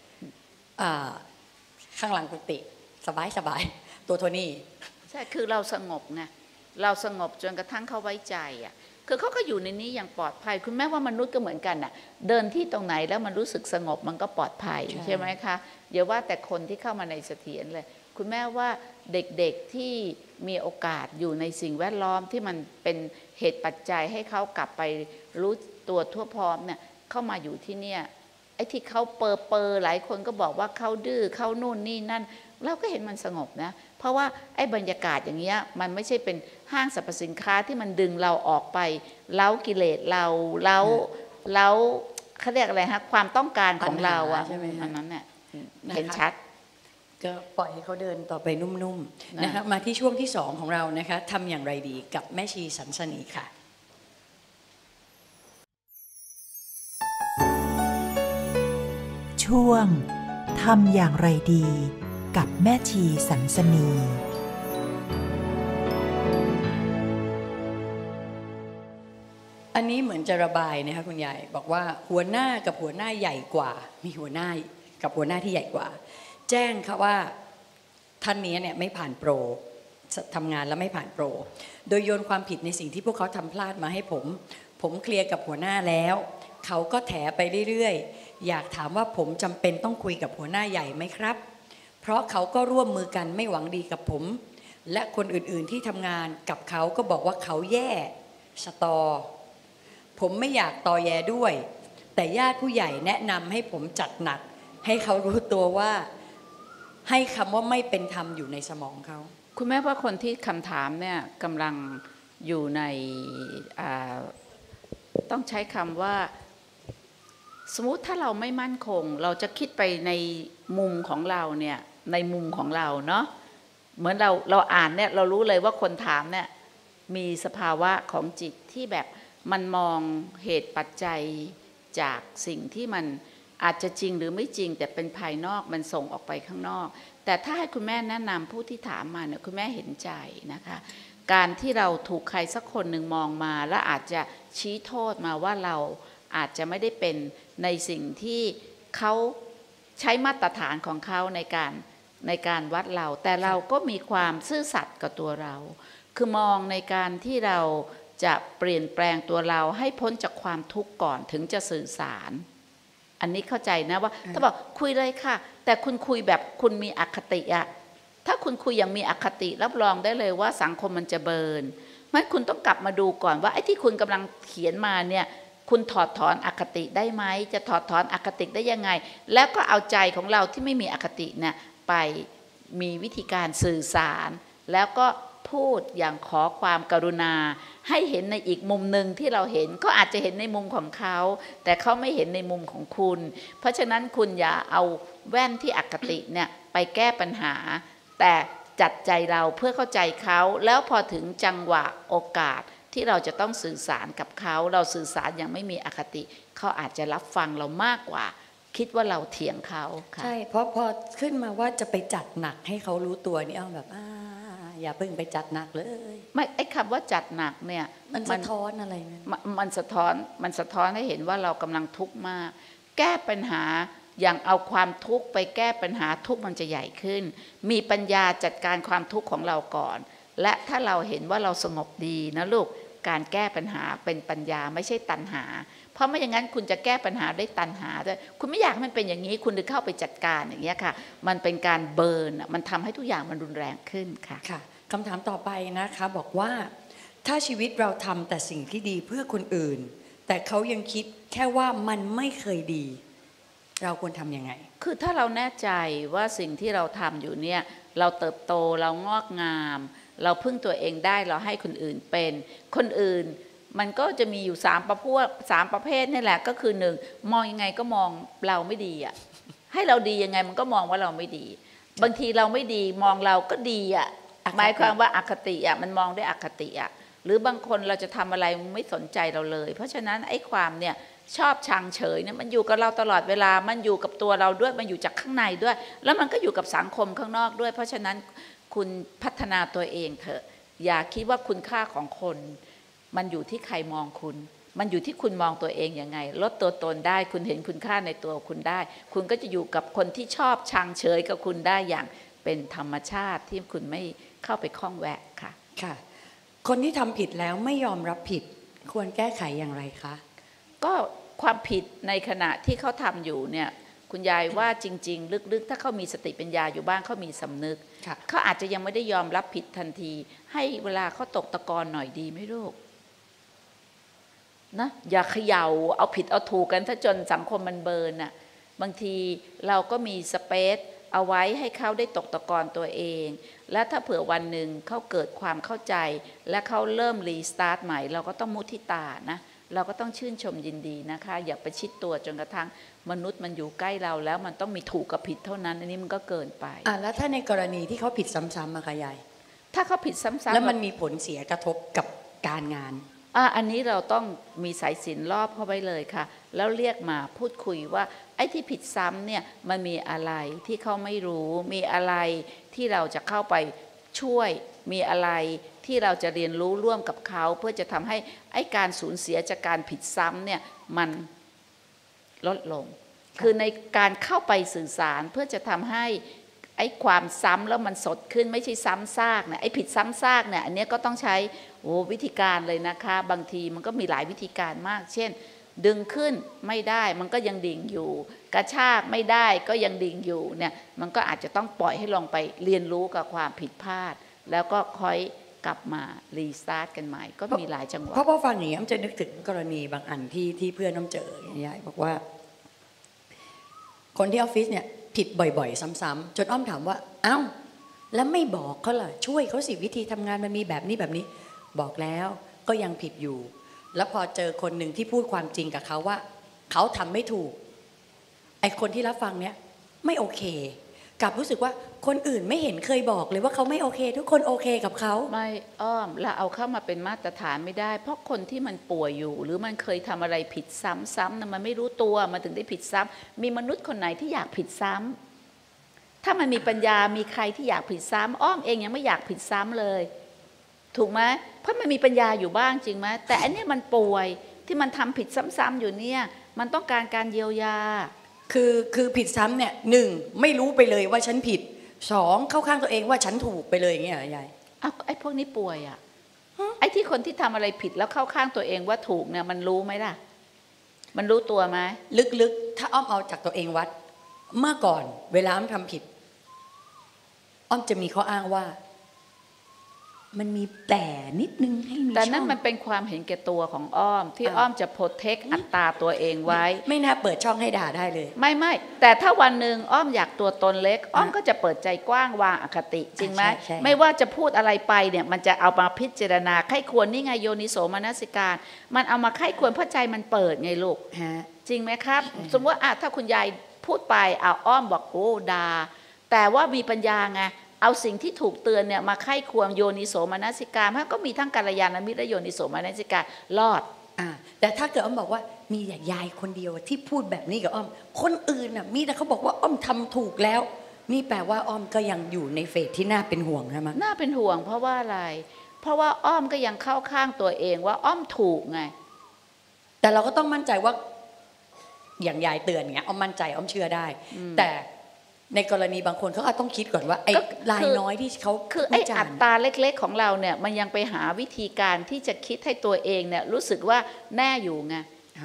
ข้างหลังกุฏิสบายตัวโทนี่ใช่คือเราสงบไงเราสงบจนกระทั่งเขาไว้ใจอ่ะคือเขาก็อยู่ในนี้อย่างปลอดภัยคุณแม่ว่ามนุษย์ก็เหมือนกันน่ะเดินที่ตรงไหนแล้วมันรู้สึกสงบมันก็ปลอดภัยใช่ไหมคะเดี๋ยวว่าแต่คนที่เข้ามาในเสถียรเลยคุณแม่ว่าเด็กๆที่มีโอกาสอยู่ในสิ่งแวดล้อมที่มันเป็นเหตุปัจจัยให้เขากลับไปรู้ตัวทั่วพร้อมเนี่ยเข้ามาอยู่ที่เนี่ยไอ้ที่เขาเปอหลายคนก็บอกว่าเขาดื้อเขานู่นนี่นั่นเราก็เห็นมันสงบนะเพราะว่าไอ้บรรยากาศอย่างเงี้ยมันไม่ใช่เป็นห้างสรรพสินค้าที่มันดึงเราออกไปเล้ากิเลสเราเล้าเขาเรียกอะไรฮะความต้องการของเราอะอันนั้นเนี่ยเห็นชัดก็ปล่อยให้เขาเดินต่อไปนุ่มๆนะคะมาที่ช่วงที่2ของเรานะคะทำอย่างไรดีกับแม่ชีสันสนีค่ะช่วงทำอย่างไรดีกับแม่ชีสันสนีอันนี้เหมือนจะระบายนะคะคุณยายบอกว่าหัวหน้ากับหัวหน้าใหญ่กว่ามีหัวหน้ากับหัวหน้าที่ใหญ่กว่าแจ้งค่ะว่าท่านนี้เนี่ยไม่ผ่านโปรทำงานแล้วไม่ผ่านโปรโดยโยนความผิดในสิ่งที่พวกเขาทำพลาดมาให้ผมเคลียร์กับหัวหน้าแล้วเขาก็แถไปเรื่อยๆอยากถามว่าผมจำเป็นต้องคุยกับหัวหน้าใหญ่ไหมครับเพราะเขาก็ร่วมมือกันไม่หวังดีกับผมและคนอื่นๆที่ทำงานกับเขาก็บอกว่าเขาแย่สตอผมไม่อยากตอแยด้วยแต่ญาติผู้ใหญ่แนะนำให้ผมจัดหนักให้เขารู้ตัวว่าให้คำว่าไม่เป็นธรรมอยู่ในสมองเขาคุณแม่ว่าคนที่คำถามเนี่ยกำลังอยู่ในต้องใช้คำว่าสมมุติถ้าเราไม่มั่นคงเราจะคิดไปในมุมของเราเนี่ยในมุมของเราเนาะเหมือนเราอ่านเนี่ยเรารู้เลยว่าคนถามเนี่ยมีสภาวะของจิตที่แบบมันมองเหตุปัจจัยจากสิ่งที่มันอาจจะจริงหรือไม่จริงแต่เป็นภายนอกมันส่งออกไปข้างนอกแต่ถ้าให้คุณแม่แนะนำผู้ที่ถามมาเนี่ยคุณแม่เห็นใจนะคะการที่เราถูกใครสักคนหนึ่งมองมาและอาจจะชี้โทษมาว่าเราอาจจะไม่ได้เป็นในสิ่งที่เขาใช้มาตรฐานของเขาในการวัดเราแต่เราก็มีความซื่อสัตย์กับตัวเราคือมองในการที่เราจะเปลี่ยนแปลงตัวเราให้พ้นจากความทุกข์ก่อนถึงจะสื่อสารอันนี้เข้าใจนะว่าถ้าบอกคุยเลยค่ะแต่คุณคุยแบบคุณมีอคติอะถ้าคุณคุยอย่างมีอคติรับรองได้เลยว่าสังคมมันจะเบิร์นไม่คุณต้องกลับมาดูก่อนว่าไอ้ที่คุณกำลังเขียนมาเนี่ยคุณถอดถอนอคติได้ไหมจะถอดถอนอคติได้ยังไงแล้วก็เอาใจของเราที่ไม่มีอคติเนี่ยไปมีวิธีการสื่อสารแล้วก็พูดอย่างขอความกรุณาให้เห็นในอีกมุมหนึ่งที่เราเห็นก็อาจจะเห็นในมุมของเขาแต่เขาไม่เห็นในมุมของคุณเพราะฉะนั้นคุณอย่าเอาแว่นที่อคติเนี่ยไปแก้ปัญหาแต่จัดใจเราเพื่อเข้าใจเขาแล้วพอถึงจังหวะโอกาสที่เราจะต้องสื่อสารกับเขาเราสื่อสารอย่างไม่มีอคติเขาอาจจะรับฟังเรามากกว่าคิดว่าเราเถียงเขาใช่เพราะพอขึ้นมาว่าจะไปจัดหนักให้เขารู้ตัวนี่เอาแบบอย่าเพิ่งไปจัดหนักเลยไม่ไอ้คำว่าจัดหนักเนี่ยมันสะท้อนอะไรมันสะท้อนให้เห็นว่าเรากำลังทุกข์มากแก้ปัญหาอย่างเอาความทุกข์ไปแก้ปัญหาทุกข์มันจะใหญ่ขึ้นมีปัญญาจัดการความทุกข์ของเราก่อนและถ้าเราเห็นว่าเราสงบดีนะลูกการแก้ปัญหาเป็นปัญญาไม่ใช่ตัณหาเพราะไม่อย่างนั้นคุณจะแก้ปัญหาด้วยตัณหาด้วยคุณไม่อยากให้มันเป็นอย่างนี้คุณถึงเข้าไปจัดการอย่างเงี้ยค่ะมันเป็นการเบิร์นมันทำให้ทุกอย่างมันรุนแรงขึ้นค่ะค่ะคำถามต่อไปนะคะบอกว่าถ้าชีวิตเราทำแต่สิ่งที่ดีเพื่อคนอื่นแต่เขายังคิดแค่ว่ามันไม่เคยดีเราควรทำยังไงคือถ้าเราแน่ใจว่าสิ่งที่เราทำอยู่เนี่ยเราเติบโตเรางอกงามเราพึ่งตัวเองได้เราให้คนอื่นเป็นคนอื่นมันก็จะมีอยู่3ประเภทนี่แหละก็คือ1มองยังไงก็มองเราไม่ดีอ่ะให้เราดียังไงมันก็มองว่าเราไม่ดีบางทีเราไม่ดีมองเราก็ดีอ่ะหมายความว่าอคติอ่ะมันมองด้วยอคติอ่ะหรือบางคนเราจะทำอะไรไม่สนใจเราเลยเพราะฉะนั้นไอ้ความเนี่ยชอบชังเฉยเนี่ยมันอยู่กับเราตลอดเวลามันอยู่กับตัวเราด้วยมันอยู่จากข้างในด้วยแล้วมันก็อยู่กับสังคมข้างนอกด้วยเพราะฉะนั้นคุณพัฒนาตัวเองเถอะอย่าคิดว่าคุณค่าของคนมันอยู่ที่ใครมองคุณมันอยู่ที่คุณมองตัวเองยังไงลดตัวตนได้คุณเห็นคุณค่าในตัวคุณได้คุณก็จะอยู่กับคนที่ชอบชังเฉยกับคุณได้อย่างเป็นธรรมชาติที่คุณไม่เข้าไปข้องแวะค่ะค่ะคนที่ทำผิดแล้วไม่ยอมรับผิดควรแก้ไขอย่างไรคะก็ความผิดในขณะที่เขาทำอยู่เนี่ยคุณยายว่าจริงๆลึกๆถ้าเขามีสติปัญญาอยู่บ้างเขามีสำนึกเขาอาจจะยังไม่ได้ยอมรับผิดทันทีให้เวลาเขาตกตะกอนหน่อยดีไหมลูกนะอย่าเขย่าเอาผิดเอาถูกกันถ้าจนสังคมมันเบิร์นน่ะบางทีเราก็มีสเปซเอาไว้ให้เขาได้ตกตะกอนตัวเองและถ้าเผื่อวันหนึ่งเขาเกิดความเข้าใจและเขาเริ่มรีสตาร์ทใหม่เราก็ต้องมุทิตานะเราก็ต้องชื่นชมยินดีนะคะอย่าไปชิดตัวจนกระทั่งมนุษย์มันอยู่ใกล้เราแล้วมันต้องมีถูกกับผิดเท่านั้นอันนี้มันก็เกินไปแล้วถ้าในกรณีที่เขาผิดซ้ำๆอะคะยายถ้าเขาผิดซ้ำๆแล้วมันมีผลเสียกระทบกับการงานอันนี้เราต้องมีสายสิญจน์รอบเข้าไปเลยค่ะแล้วเรียกมาพูดคุยว่าไอ้ที่ผิดซ้ำเนี่ยมันมีอะไรที่เขาไม่รู้มีอะไรที่เราจะเข้าไปช่วยมีอะไรที่เราจะเรียนรู้ร่วมกับเขาเพื่อจะทำให้ไอ้การสูญเสียจากการผิดซ้ำเนี่ยมันลดลงคือในการเข้าไปสื่อสารเพื่อจะทำให้ไอ้ความซ้ำแล้วมันสดขึ้นไม่ใช่ซ้ำซากเนี่ยไอ้ผิดซ้ำซากเนี่ยอันนี้ก็ต้องใช้วิธีการเลยนะคะบางทีมันก็มีหลายวิธีการมากเช่นดึงขึ้นไม่ได้มันก็ยังดิ่งอยู่กระชากไม่ได้ก็ยังดิ่งอยู่เนี่ยมันก็อาจจะต้องปล่อยให้ลองไปเรียนรู้กับความผิดพลาดแล้วก็ค่อยกลับมารีสตาร์ทกันใหม่ก็มีหลายจังหวะเพราะว่าฟังอย่างนี้จะนึกถึงกรณีบางอันที่เพื่อนน้องเจอยายบอกว่าคนที่ออฟฟิศเนี่ยผิดบ่อยๆซ้ำๆจนอ้อมถามว่าเอ้าแล้วไม่บอกเขาล่ะช่วยเขาสิวิธีทำงานมันมีแบบนี้แบบนี้บอกแล้วก็ยังผิดอยู่แล้วพอเจอคนหนึ่งที่พูดความจริงกับเขาว่าเขาทำไม่ถูกไอ้คนที่รับฟังเนี่ยไม่โอเคกลับรู้สึกว่าคนอื่นไม่เห็นเคยบอกเลยว่าเขาไม่โอเคทุกคนโอเคกับเขาไม่อ้อมเราเอาเข้ามาเป็นมาตรฐานไม่ได้เพราะคนที่มันป่วยอยู่หรือมันเคยทำอะไรผิดซ้ำๆนะมันไม่รู้ตัวมันถึงได้ผิดซ้ำมีมนุษย์คนไหนที่อยากผิดซ้ำถ้ามันมีปัญญามีใครที่อยากผิดซ้ำอ้อมเองยังไม่อยากผิดซ้ำเลยถูกไหมเพราะมันมีปัญญาอยู่บ้างจริงไหมแต่อันนี้มันป่วยที่มันทำผิดซ้ำๆอยู่เนี่ยมันต้องการการเยียวยาคือผิดซ้ำเนี่ยหนึ่งไม่รู้ไปเลยว่าฉันผิดสองเข้าข้างตัวเองว่าฉันถูกไปเลยอย่างเงี้ยยายไอ้พวกนี้ป่วยอ่ะไอ้ที่คนที่ทำอะไรผิดแล้วเข้าข้างตัวเองว่าถูกเนี่ยมันรู้ไหมล่ะมันรู้ตัวไหมลึกๆถ้าอ้อมเอาจากตัวเองวัดเมื่อก่อนเวลาอ้อมทำผิดอ้อมจะมีข้ออ้างว่ามันมีแต่นิดนึงให้มีแต่นั่นมันเป็นความเห็นแก่ตัวของอ้อมที่อ้อมจะโปรเทคอัตตาตัวเองไว้ไม่น่าเปิดช่องให้ด่าได้เลยไม่แต่ถ้าวันหนึ่งอ้อมอยากตัวตนเล็กอ้อมก็จะเปิดใจกว้างวางอคติจริงไหมไม่ว่าจะพูดอะไรไปเนี่ยมันจะเอามาพิจารณาไข้ควรนี่ไงโยนิโสมนสิการมันเอามาไข้ควรเพราะใจมันเปิดไงลูกจริงไหมครับสมมติว่าถ้าคุณยายพูดไปอ้อมบอกโอ้ด่าแต่ว่ามีปัญญาไงเอาสิ่งที่ถูกเตือนเนี่ยมาไข้ควรโยนิโสมนสิการมันก็มีทั้งกัลยาณมิตรและโยนิโสมนสิการรอดแต่ถ้าเกิดอ้อมบอกว่ามีแต่ยายคนเดียวที่พูดแบบนี้กับอ้อมคนอื่นน่ะมีแต่เขาบอกว่าอ้อมทำถูกแล้วนี่แปลว่าอ้อมก็ยังอยู่ในเฟสที่น่าเป็นห่วงใช่ไหมน่าเป็นห่วงเพราะว่าอะไรเพราะว่าอ้อมก็ยังเข้าข้างตัวเองว่าอ้อมถูกไงแต่เราก็ต้องมั่นใจว่าอย่างยายเตือนเงี้ยอ้อมมั่นใจอ้อมเชื่อได้แต่ในกรณีบางคนเขาอาจต้องคิดก่อนว่าไอ้รายน้อยที่เขาคือไอ้อัตราเล็กๆของเราเนี่ยมันยังไปหาวิธีการที่จะคิดให้ตัวเองเนี่ยรู้สึกว่าแน่อยู่ไง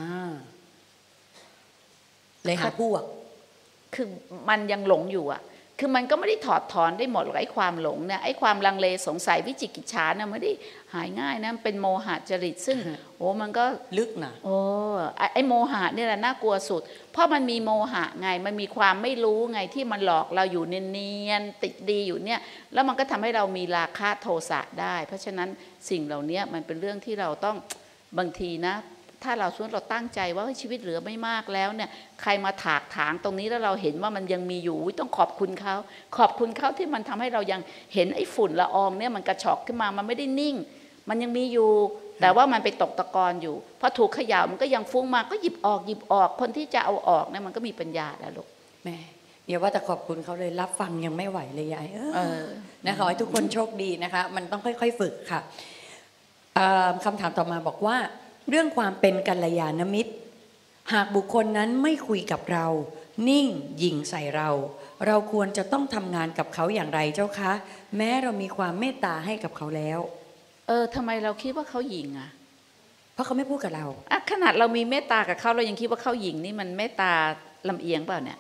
เลยหาพวกคือมันยังหลงอยู่อ่ะคือมันก็ไม่ได้ถอดถอนได้หมดหรอกไอ้ความหลงเนี่ยไอ้ความลังเลสงสัยวิจิกิจฉาเนี่ยไม่ได้หายง่ายนะเป็นโมหะจริตซึ่งมันก็ลึกนะไอ้โมหะนี่แหละน่ากลัวสุดเพราะมันมีโมหะไงมันมีความไม่รู้ไงที่มันหลอกเราอยู่เนียนๆติดดีอยู่เนี่ยแล้วมันก็ทำให้เรามีราคะโทสะได้เพราะฉะนั้นสิ่งเหล่านี้มันเป็นเรื่องที่เราต้องบางทีนะถ้าเราส่วนเราตั้งใจว่าชีวิตเหลือไม่มากแล้วเนี่ยใครมาถากถางตรงนี้แล้วเราเห็นว่ามันยังมีอยู่ต้องขอบคุณเขาที่มันทำให้เรายังเห็นไอ้ฝุ่นละอองเนี่ยมันกระชอกขึ้นมามันไม่ได้นิ่งมันยังมีอยู่แต่ว่ามันไปตกตะกอนอยู่พอถูกเขย่ามันก็ยังฟุ้งมาก็หยิบออกคนที่จะเอาออกเนี่ยมันก็มีปัญญาแล้วลูกแม่เดี๋ยวว่าแต่ขอบคุณเขาเลยรับฟังยังไม่ไหวเลยยายนะขอให้ทุกคนโชคดีนะคะมันต้องค่อยๆฝึกค่ะคำถามต่อมาบอกว่าเรื่องความเป็นกัลยาณมิตรหากบุคคลนั้นไม่คุยกับเรานิ่งหยิ่งใส่เราเราควรจะต้องทำงานกับเขาอย่างไรเจ้าคะแม้เรามีความเมตตาให้กับเขาแล้วทำไมเราคิดว่าเขาหยิ่งอ่ะเพราะเขาไม่พูดกับเราขนาดเรามีเมตตากับเขาเรายังคิดว่าเขาหยิ่งนี่มันเมตตาลำเอียงเปล่าเนี่ย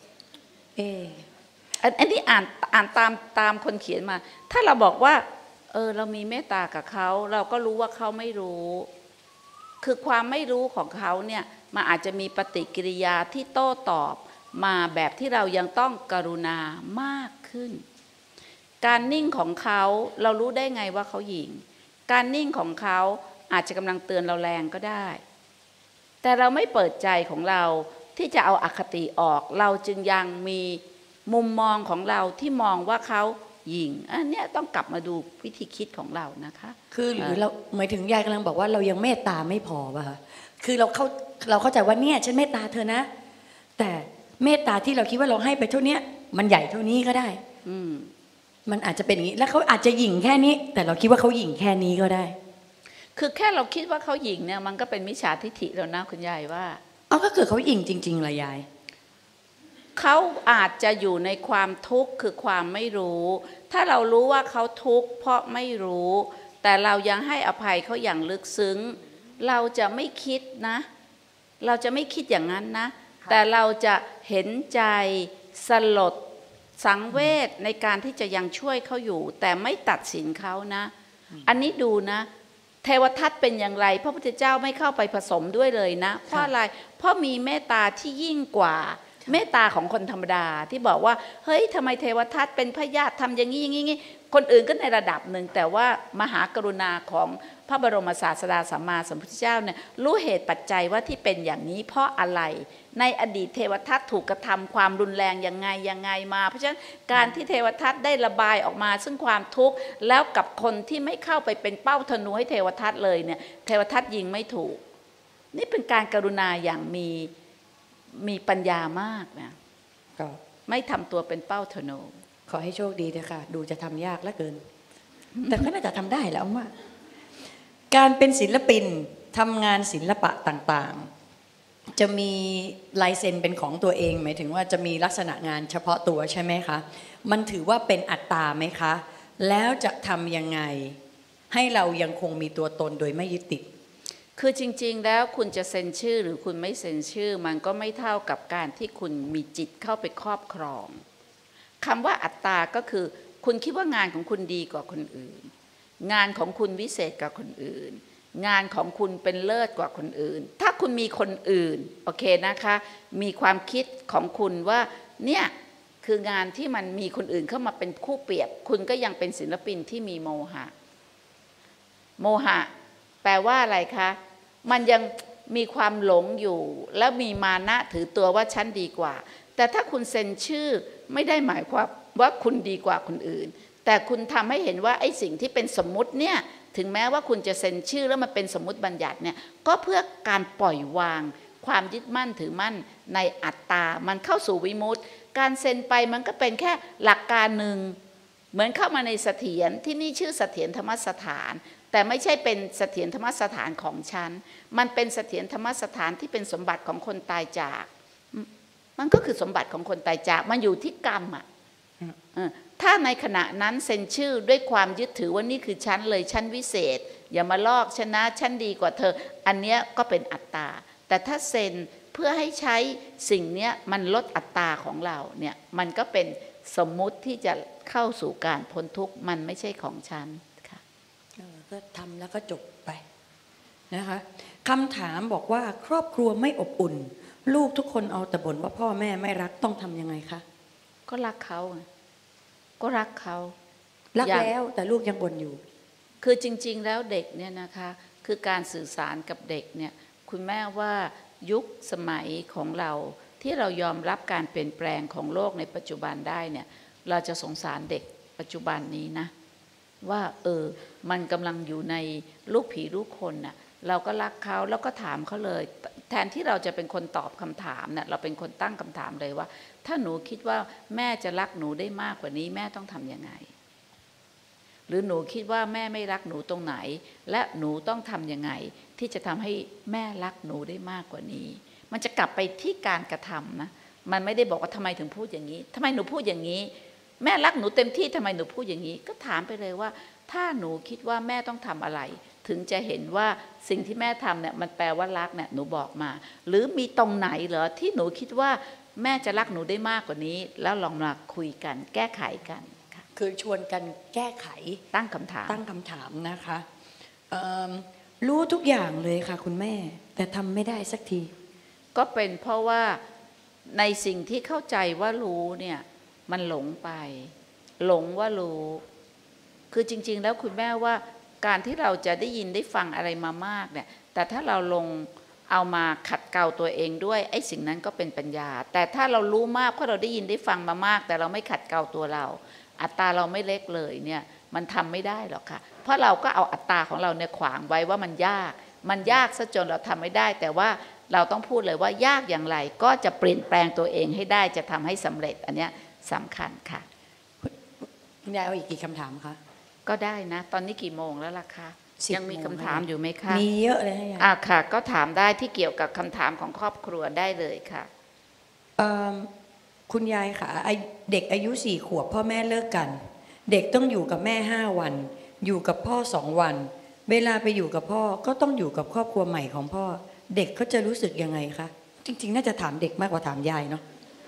อันนี้อ่านตามคนเขียนมาถ้าเราบอกว่าเรามีเมตตากับเขาเราก็รู้ว่าเขาไม่รู้คือความไม่รู้ของเขาเนี่ยมันอาจจะมีปฏิกิริยาที่โต้ตอบมาแบบที่เรายังต้องกรุณามากขึ้นการนิ่งของเขาเรารู้ได้ไงว่าเขาหยิ่งการนิ่งของเขาอาจจะกำลังเตือนเราแรงก็ได้แต่เราไม่เปิดใจของเราที่จะเอาอคติออกเราจึงยังมีมุมมองของเราที่มองว่าเขาหยิ่งอันนี้ต้องกลับมาดูวิธีคิดของเรานะคะคือหรือเราหมายถึงยายกำลังบอกว่าเรายังเมตตาไม่พอป่ะคะคือเราเข้าใจว่าเนี่ยฉันเมตตาเธอนะแต่เมตตาที่เราคิดว่าเราให้ไปเท่านี้มันใหญ่เท่านี้ก็ได้มันอาจจะเป็นอย่างนี้แล้วเขาอาจจะหยิ่งแค่นี้แต่เราคิดว่าเขาหยิ่งแค่นี้ก็ได้คือแค่เราคิดว่าเขาหยิ่งเนี่ยมันก็เป็นมิจฉาทิฏฐิแล้วนะคุณยายว่าก็เกิดเขาหยิ่งจริงๆล่ะยายเขาอาจจะอยู่ในความทุกข์คือความไม่รู้ถ้าเรารู้ว่าเขาทุกข์เพราะไม่รู้แต่เรายังให้อภัยเขาอย่างลึกซึ้งเราจะไม่คิดนะเราจะไม่คิดอย่างนั้นนะแต่เราจะเห็นใจสลดสังเวชในการที่จะยังช่วยเขาอยู่แต่ไม่ตัดสินเขานะอันนี้ดูนะเทวทัตเป็นอย่างไรพระพุทธเจ้าไม่เข้าไปผสมด้วยเลยนะเพราะอะไรเพราะมีเมตตาที่ยิ่งกว่าเมตตาของคนธรรมดาที่บอกว่าเฮ้ยทำไมเทวทัตเป็นพญาติทำอย่างนี้อย่างนี้คนอื่นก็ในระดับหนึ่งแต่ว่ามหากรุณาของพระบรมศาสดาสัมมาสัมพุทธเจ้าเนี่ยรู้เหตุปัจจัยว่าที่เป็นอย่างนี้เพราะอะไรในอดีตเทวทัตถูกกระทำความรุนแรงยังไงมาเพราะฉะนั้นการที่เทวทัตได้ระบายออกมาซึ่งความทุกข์แล้วกับคนที่ไม่เข้าไปเป็นเป้าธนูให้เทวทัตเลยเนี่ยเทวทัตยิงไม่ถูกนี่เป็นการกรุณาอย่างมีปัญญามากนะก็ไม่ทำตัวเป็นเป้าธนูขอให้โชคดีเถอะค่ะดูจะทำยากเหลือเกินแต่ก็น่าจะทำได้แหละว่าการเป็นศิลปินทำงานศิลปะต่างๆจะมีลายเซ็นเป็นของตัวเองหมายถึงว่าจะมีลักษณะงานเฉพาะตัวใช่ไหมคะมันถือว่าเป็นอัตตาไหมคะแล้วจะทำยังไงให้เรายังคงมีตัวตนโดยไม่ยึดติดคือจริงๆแล้วคุณจะเซ็นชื่อหรือคุณไม่เซ็นชื่อมันก็ไม่เท่ากับการที่คุณมีจิตเข้าไปครอบครองคำว่าอัตตาก็คือคุณคิดว่างานของคุณดีกว่าคนอื่นงานของคุณวิเศษกว่าคนอื่นงานของคุณเป็นเลิศกว่าคนอื่นถ้าคุณมีคนอื่นโอเคนะคะมีความคิดของคุณว่าเนี่ยคืองานที่มันมีคนอื่นเข้ามาเป็นคู่เปรียบคุณก็ยังเป็นศิลปินที่มีโมหะแปลว่าอะไรคะมันยังมีความหลงอยู่แล้วมีมานะถือตัวว่าฉันดีกว่าแต่ถ้าคุณเซ็นชื่อไม่ได้หมายความว่าคุณดีกว่าคนอื่นแต่คุณทำให้เห็นว่าไอ้สิ่งที่เป็นสมมุติเนี่ยถึงแม้ว่าคุณจะเซ็นชื่อแล้วมันเป็นสมมุติบัญญัติเนี่ยก็เพื่อการปล่อยวางความยึดมั่นถือมั่นในอัตตามันเข้าสู่วิมุตติการเซ็นไปมันก็เป็นแค่หลักการหนึ่งเหมือนเข้ามาในเสถียรที่นี่ชื่อเสถียรธรรมสถานแต่ไม่ใช่เป็นเสถียรธรรมสถานของฉันมันเป็นเสถียรธรรมสถานที่เป็นสมบัติของคนตายจากมันก็คือสมบัติของคนตายจากมันอยู่ที่กรรมอ่ะถ้าในขณะนั้นเซ็นชื่อด้วยความยึดถือว่านี่คือฉันเลยฉันวิเศษอย่ามาลอกฉันนะฉันดีกว่าเธออันเนี้ยก็เป็นอัตตาแต่ถ้าเซ็นเพื่อให้ใช้สิ่งเนี้ยมันลดอัตตาของเราเนี่ยมันก็เป็นสมมุติที่จะเข้าสู่การพ้นทุกข์มันไม่ใช่ของฉันค่ะก็ทำแล้วก็จบไปนะคะคำถามบอกว่าครอบครัวไม่อบอุ่นลูกทุกคนเอาแต่บ่นว่าพ่อแม่ไม่รักต้องทำยังไงคะก็รักเขารักแล้วแต่ลูกยังบ่นอยู่คือจริงๆแล้วเด็กเนี่ยนะคะคือการสื่อสารกับเด็กเนี่ยคุณแม่ว่ายุคสมัยของเราที่เรายอมรับการเปลี่ยนแปลงของโลกในปัจจุบันได้เนี่ยเราจะสงสารเด็กปัจจุบันนี้นะว่ามันกำลังอยู่ในลูกผีลูกคนน่ะเราก็รักเขาแล้วก็ถามเขาเลยแทนที่เราจะเป็นคนตอบคำถามเนี่ยเราเป็นคนตั้งคำถามเลยว่าถ้าหนูคิดว่าแม่จะรักหนูได้มากกว่านี้แม่ต้องทำยังไงหรือหนูคิดว่าแม่ไม่รักหนูตรงไหนและหนูต้องทำยังไงที่จะทำให้แม่รักหนูได้มากกว่านี้มันจะกลับไปที่การกระทำนะมันไม่ได้บอกว่าทำไมถึงพูดอย่างนี้ทำไมหนูพูดอย่างนี้แม่รักหนูเต็มที่ทำไมหนูพูดอย่างนี้ก็ถามไปเลยว่าถ้าหนูคิดว่าแม่ต้องทำอะไรถึงจะเห็นว่าสิ่งที่แม่ทำเนี่ยมันแปลว่ารักเนี่ยหนูบอกมาหรือมีตรงไหนเหรอที่หนูคิดว่าแม่จะรักหนูได้มากกว่านี้แล้วลองมาคุยกันแก้ไขกันคือชวนกันแก้ไขตั้งคำถามนะคะรู้ทุกอย่างเลยค่ะคุณแม่แต่ทำไม่ได้สักทีก็เป็นเพราะว่าในสิ่งที่เข้าใจว่ารู้เนี่ยมันหลงไปหลงว่ารู้คือจริงๆแล้วคุณแม่ว่าการที่เราจะได้ยินได้ฟังอะไรมามากเนี่ยแต่ถ้าเราลงเอามาขัดเกลาตัวเองด้วยไอ้สิ่งนั้นก็เป็นปัญญาแต่ถ้าเรารู้มากเพราะเราได้ยินได้ฟังมามากแต่เราไม่ขัดเกลาตัวเราอัตตาเราไม่เล็กเลยเนี่ยมันทำไม่ได้หรอกค่ะเพราะเราก็เอาอัตตาของเราเนี่ยขวางไว้ว่ามันยากซะจนเราทำไม่ได้แต่ว่าเราต้องพูดเลยว่ายากอย่างไรก็จะเปลี่ยนแปลงตัวเองให้ได้จะทำให้สำเร็จอันนี้สำคัญค่ะคุณยายเอาอีกกี่คำถามคะก็ได้นะตอนนี้กี่โมงแล้วล่ะคะยังมีคำถามอยู่ไหมคะมีเยอะเลยค่ะค่ะก็ถามได้ที่เกี่ยวกับคำถามของครอบครัวได้เลยค่ะคุณยายค่ะเด็กอายุ4 ขวบพ่อแม่เลิกกันเด็กต้องอยู่กับแม่5 วันอยู่กับพ่อ2 วันเวลาไปอยู่กับพ่อก็ต้องอยู่กับครอบครัวใหม่ของพ่อเด็กเขาจะรู้สึกยังไงคะจริงๆน่าจะถามเด็กมากกว่าถามยายเนาะ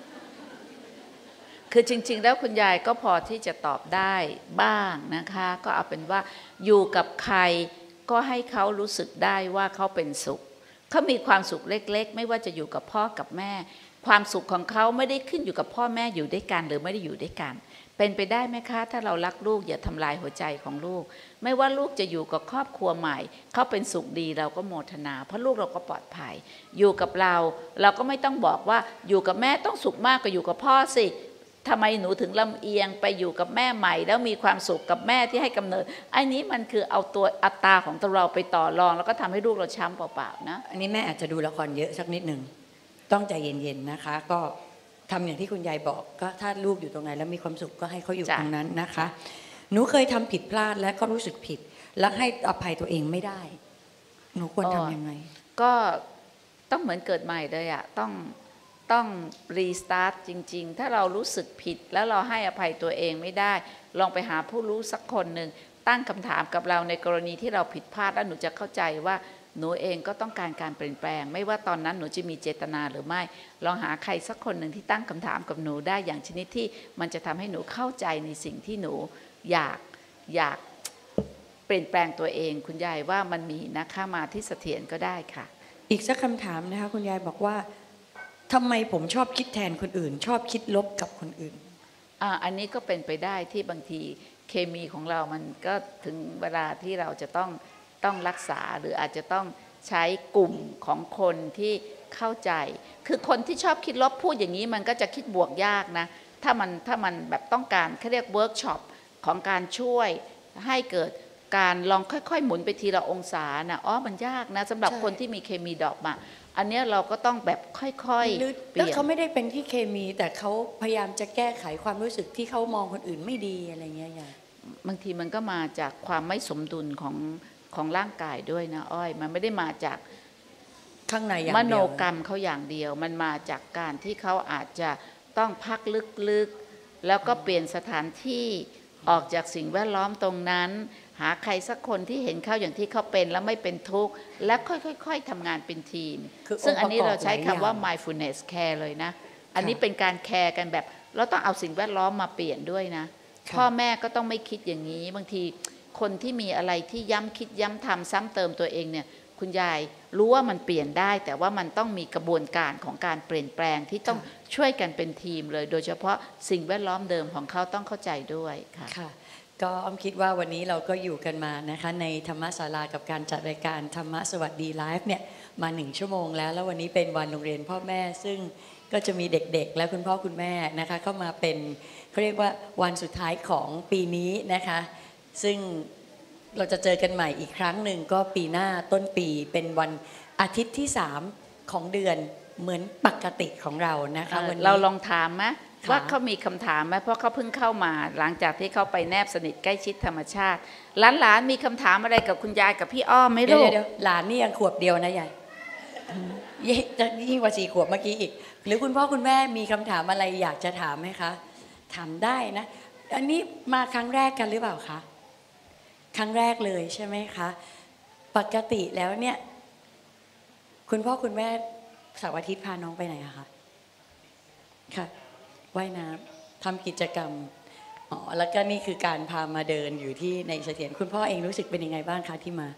คือจริงๆแล้วคุณยายก็พอที่จะตอบได้บ้างนะคะก็เอาเป็นว่าอยู่กับใครก็ให้เขารู้สึกได้ว่าเขาเป็นสุขเขามีความสุขเล็กๆไม่ว่าจะอยู่กับพ่อกับแม่ความสุขของเขาไม่ได้ขึ้นอยู่กับพ่อแม่อยู่ด้วยกันหรือไม่ได้อยู่ด้วยกันเป็นไปได้ไหมคะถ้าเรารักลูกอย่าทำลายหัวใจของลูกไม่ว่าลูกจะอยู่กับครอบครัวใหม่เขาเป็นสุขดีเราก็โมทนาเพราะลูกเราก็ปลอดภัยอยู่กับเราก็ไม่ต้องบอกว่าอยู่กับแม่ต้องสุขมากกว่าอยู่กับพ่อสิทำไมหนูถึงลำเอียงไปอยู่กับแม่ใหม่แล้วมีความสุขกับแม่ที่ให้กำเนิดอันนี้มันคือเอาตัวอัตตาของตัวเราไปต่อรองแล้วก็ทำให้ลูกเราช้ำเปล่าๆนะอันนี้แม่อาจจะดูละครเยอะสักนิดหนึ่งต้องใจเย็นๆนะคะก็ทำอย่างที่คุณยายบอกก็ถ้าลูกอยู่ตรงไหนแล้วมีความสุขก็ให้เขาอยู่ตรงนั้นนะคะหนูเคยทำผิดพลาดและก็รู้สึกผิดและให้อภัยตัวเองไม่ได้หนูควรทำยังไงก็ต้องเหมือนเกิดใหม่เลยอะต้องรีสตาร์ทจริงๆถ้าเรารู้สึกผิดแล้วเราให้อภัยตัวเองไม่ได้ลองไปหาผู้รู้สักคนหนึ่งตั้งคำถามกับเราในกรณีที่เราผิดพลาดแล้วหนูจะเข้าใจว่าหนูเองก็ต้องการการเปลี่ยนแปลงไม่ว่าตอนนั้นหนูจะมีเจตนาหรือไม่ลองหาใครสักคนหนึ่งที่ตั้งคำถามกับหนูได้อย่างชนิดที่มันจะทำให้หนูเข้าใจในสิ่งที่หนูอยากเปลี่ยนแปลงตัวเองคุณยายว่ามันมีนะคะมาที่เสถียรก็ได้ค่ะอีกสักคำถามนะคะคุณยายบอกว่าทำไมผมชอบคิดแทนคนอื่นชอบคิดลบกับคนอื่นอันนี้ก็เป็นไปได้ที่บางทีเคมีของเรามันก็ถึงเวลาที่เราจะต้องรักษาหรืออาจจะต้องใช้กลุ่มของคนที่เข้าใจคือคนที่ชอบคิดลบพูดอย่างนี้มันก็จะคิดบวกยากนะถ้ามันแบบต้องการเขาเรียกเวิร์กช็อปของการช่วยให้เกิดการลองค่อยๆหมุนไปทีละองศานะมันยากนะสำหรับคนที่มีเคมีดอกมาอันนี้เราก็ต้องแบบค่อยๆเปลี่ยนแล้วเขาไม่ได้เป็นที่เคมีแต่เขาพยายามจะแก้ไขความรู้สึกที่เขามองคนอื่นไม่ดีอะไรเงี้ยบางทีมันก็มาจากความไม่สมดุลของร่างกายด้วยนะอ้อยมันไม่ได้มาจากข้างในอย่างเดียวมโนกรรมเขาอย่างเดียวมันมาจากการที่เขาอาจจะต้องพักลึกๆแล้วก็เปลี่ยนสถานที่ออกจากสิ่งแวดล้อมตรงนั้นหาใครสักคนที่เห็นเขาอย่างที่เขาเป็นแล้วไม่เป็นทุกข์และค่อยๆทำงานเป็นทีมซึ่งอันนี้เราใช้คำว่า mindfulness care เลยนะอันนี้เป็นการแคร์กันแบบเราต้องเอาสิ่งแวดล้อมมาเปลี่ยนด้วยนะพ่อแม่ก็ต้องไม่คิดอย่างนี้บางทีคนที่มีอะไรที่ย้ำคิดย้ำทำซ้ำเติมตัวเองเนี่ยคุณยายรู้ว่ามันเปลี่ยนได้แต่ว่ามันต้องมีกระบวนการของการเปลี่ยนแปลงที่ต้องช่วยกันเป็นทีมเลยโดยเฉพาะสิ่งแวดล้อมเดิมของเขาต้องเข้าใจด้วยค่ะก็อ้อมคิดว่าวันนี้เราก็อยู่กันมานะคะในธรรมศาลากับการจัดรายการธรรมะสวัสดีไลฟ์เนี่ยมา1 ชั่วโมงแล้ววันนี้เป็นวันโรงเรียนพ่อแม่ซึ่งก็จะมีเด็กๆและคุณพ่อคุณแม่นะคะเข้ามาเป็นเขาเรียกว่าวันสุดท้ายของปีนี้นะคะซึ่งเราจะเจอกันใหม่อีกครั้งหนึ่งก็ปีหน้าต้นปีเป็นวันอาทิตย์ที่3ของเดือนเหมือนปกติของเรานะคะวันนี้เราลองถามไหมว่าเขามีคำถามไหมเพราะเขาเพิ่งเข้ามาหลังจากที่เขาไปแนบสนิทใกล้ชิดธรรมชาติหลานๆมีคำถามอะไรกับคุณยายกับพี่อ้อมไหมลูกเดี๋ยวหลานนี่ยังขวบเดียวนะยายจะยิ่งกว่า4 ขวบเมื่อกี้อีกหรือคุณพ่อคุณแม่มีคำถามอะไรอยากจะถามไหมคะถามได้นะอันนี้มาครั้งแรกกันหรือเปล่าคะครั้งแรกเลยใช่ไหมคะปกติแล้วเนี่ยคุณพ่อคุณแม่เสาร์อาทิตย์พาน้องไปไหนอะคะค่ะว่ายน้ำทำกิจกรรมอ๋อแล้วก็นี่คือการพามาเดินอยู่ที่ในเสถียรคุณพ่อเองรู้สึกเป็นยังไงบ้างคะที่มา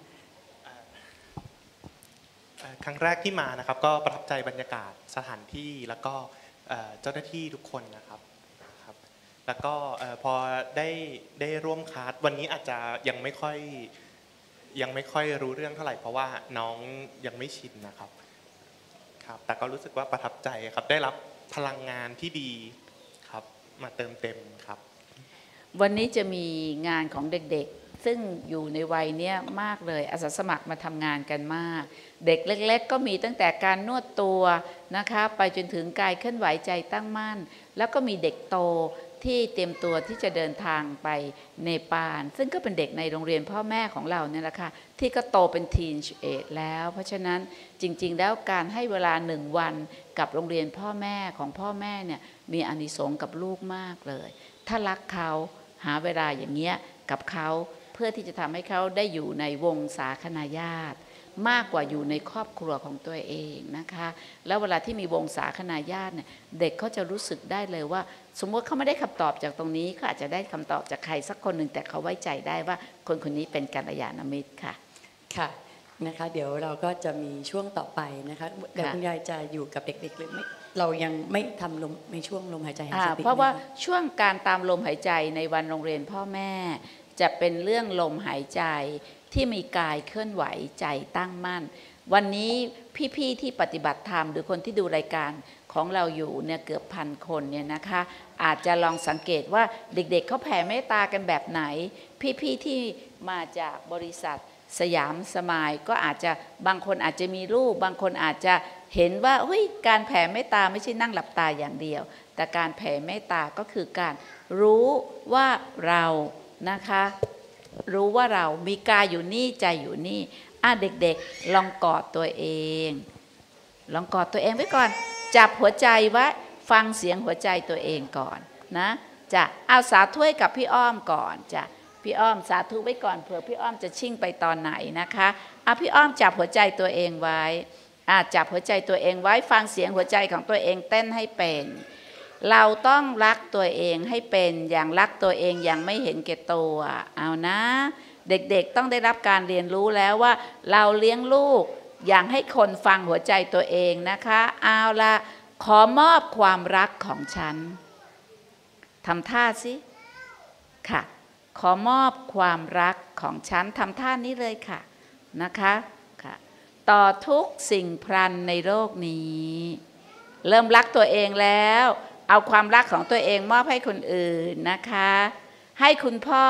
ครั้งแรกที่มานะครับก็ประทับใจบรรยากาศสถานที่แล้วก็เจ้าหน้าที่ทุกคนนะครับแล้วก็พอได้ร่วมคลาสวันนี้อาจจะยังไม่ค่อยรู้เรื่องเท่าไหร่เพราะว่าน้องยังไม่ชินนะครับแต่ก็รู้สึกว่าประทับใจครับได้รับพลังงานที่ดีครับมาเติมเต็มครับวันนี้จะมีงานของเด็กๆซึ่งอยู่ในวัยเนี้ยมากเลยอาสาสมัครมาทำงานกันมากเด็กเล็กๆก็มีตั้งแต่การนวดตัวนะคะไปจนถึงกายเคลื่อนไหวใจตั้งมั่นแล้วก็มีเด็กโตที่เตรียมตัวที่จะเดินทางไปเนปาลซึ่งก็เป็นเด็กในโรงเรียนพ่อแม่ของเราเนี่ยแหละค่ะที่ก็โตเป็นทีนเอจแล้วเพราะฉะนั้นจริงๆแล้วการให้เวลา1 วันกับโรงเรียนพ่อแม่ของพ่อแม่เนี่ยมีอานิสงส์กับลูกมากเลยถ้ารักเขาหาเวลาอย่างเงี้ยกับเขาเพื่อที่จะทำให้เขาได้อยู่ในวงสาคนาญาติมากกว่าอยู่ในครอบครัวของตัวเองนะคะแล้วเวลาที่มีวงสาคนาญาติเนี่ยเด็กเขาจะรู้สึกได้เลยว่าสมมติเขาไม่ได้คำตอบจากตรงนี้เขาอาจจะได้คำตอบจากใครสักคนหนึ่งแต่เขาไว้ใจได้ว่าคนคนนี้เป็นกัลยาณมิตรค่ะค่ะนะคะเดี๋ยวเราก็จะมีช่วงต่อไปนะคะเดี๋ยวคุณยายจะอยู่กับเด็กๆหรือไม่เรายังไม่ทำลมในช่วงลมหายใจแห่งสติเพราะว่าช่วงการตามลมหายใจในวันโรงเรียนพ่อแม่จะเป็นเรื่องลมหายใจที่มีกายเคลื่อนไหวใจตั้งมั่นวันนี้พี่ๆที่ปฏิบัติธรรมหรือคนที่ดูรายการของเราอยู่เนี่ยเกือบ1,000 คนเนี่ยนะคะอาจจะลองสังเกตว่าเด็กๆเขาแผ่เมตตากันแบบไหนพี่ๆที่มาจากบริษัทสยามสมายก็อาจจะบางคนอาจจะมีลูกบางคนอาจจะเห็นว่าเฮ้ยการแผ่เมตตาไม่ใช่นั่งหลับตาอย่างเดียวแต่การแผ่เมตตาก็คือการรู้ว่าเรานะคะรู้ว่าเรามีกายอยู่นี่ใจอยู่นี่เด็กๆลองกอดตัวเองลองกอดตัวเองไว้ก่อนจับหัวใจไว้ฟังเสียงหัวใจตัวเองก่อนนะจะเอาสาธุให้กับพี่อ้อมก่อนจะพี่อ้อมสาธุไว้ก่อนเผื่อพี่อ้อมจะชิ่งไปตอนไหนนะคะพี่อ้อมจับหัวใจตัวเองไว้จับหัวใจตัวเองไว้ฟังเสียงหัวใจของตัวเองเต้นให้เป็นเราต้องรักตัวเองให้เป็นอย่างรักตัวเองอย่างไม่เห็นแก่ตัวเอานะเด็กๆต้องได้รับการเรียนรู้แล้วว่าเราเลี้ยงลูกอย่างให้คนฟังหัวใจตัวเองนะคะเอาละขอมอบความรักของฉันทำท่าสิค่ะขอมอบความรักของฉันทำท่านี้เลยค่ะนะคะค่ะต่อทุกสิ่งพลันในโลกนี้เริ่มรักตัวเองแล้วเอาความรักของตัวเองมอบให้คนอื่นนะคะให้คุณพ่อ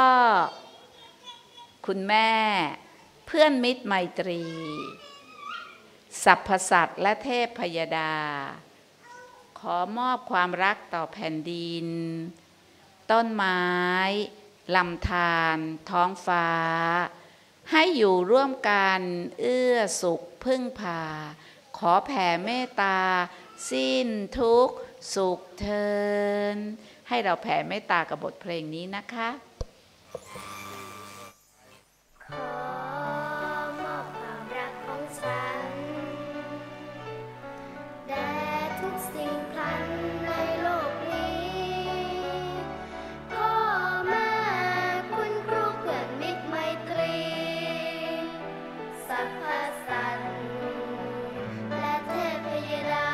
คุณแม่เพื่อนมิตรไมตรีสรรพสัตว์และเทพพยดาขอมอบความรักต่อแผ่นดินต้นไม้ลำธารท้องฟ้าให้อยู่ร่วมกันเอื้อสุขพึ่งพาขอแผ่เมตตาสิ้นทุกข์สุขเทินให้เราแผ่เมตตากับบทเพลงนี้นะคะขอมอบความรักของฉันแด่ทุกสิ่งพลันในโลกนี้พ่อแม่คุณครูเพื่อนมิตรไมตรีสรรพสัตว์และเทพยดา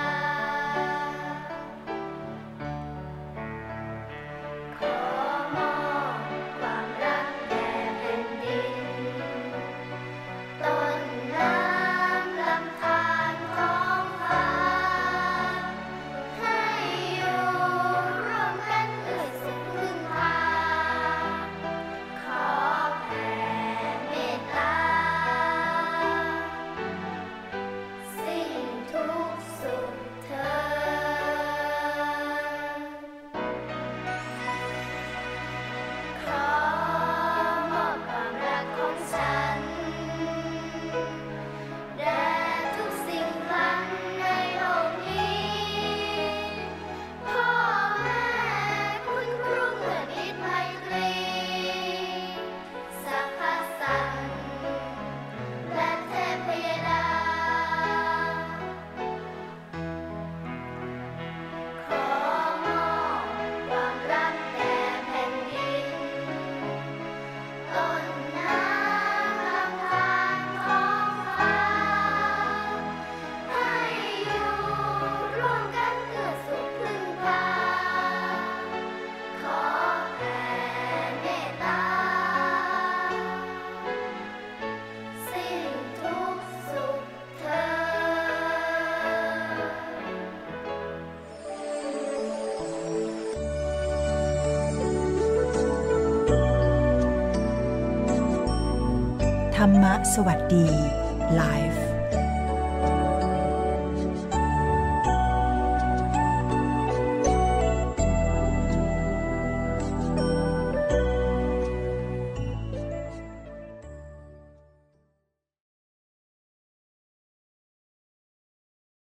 ขอมอบความรักแด่แผ่นดินรรมะสวัสดีไลฟ์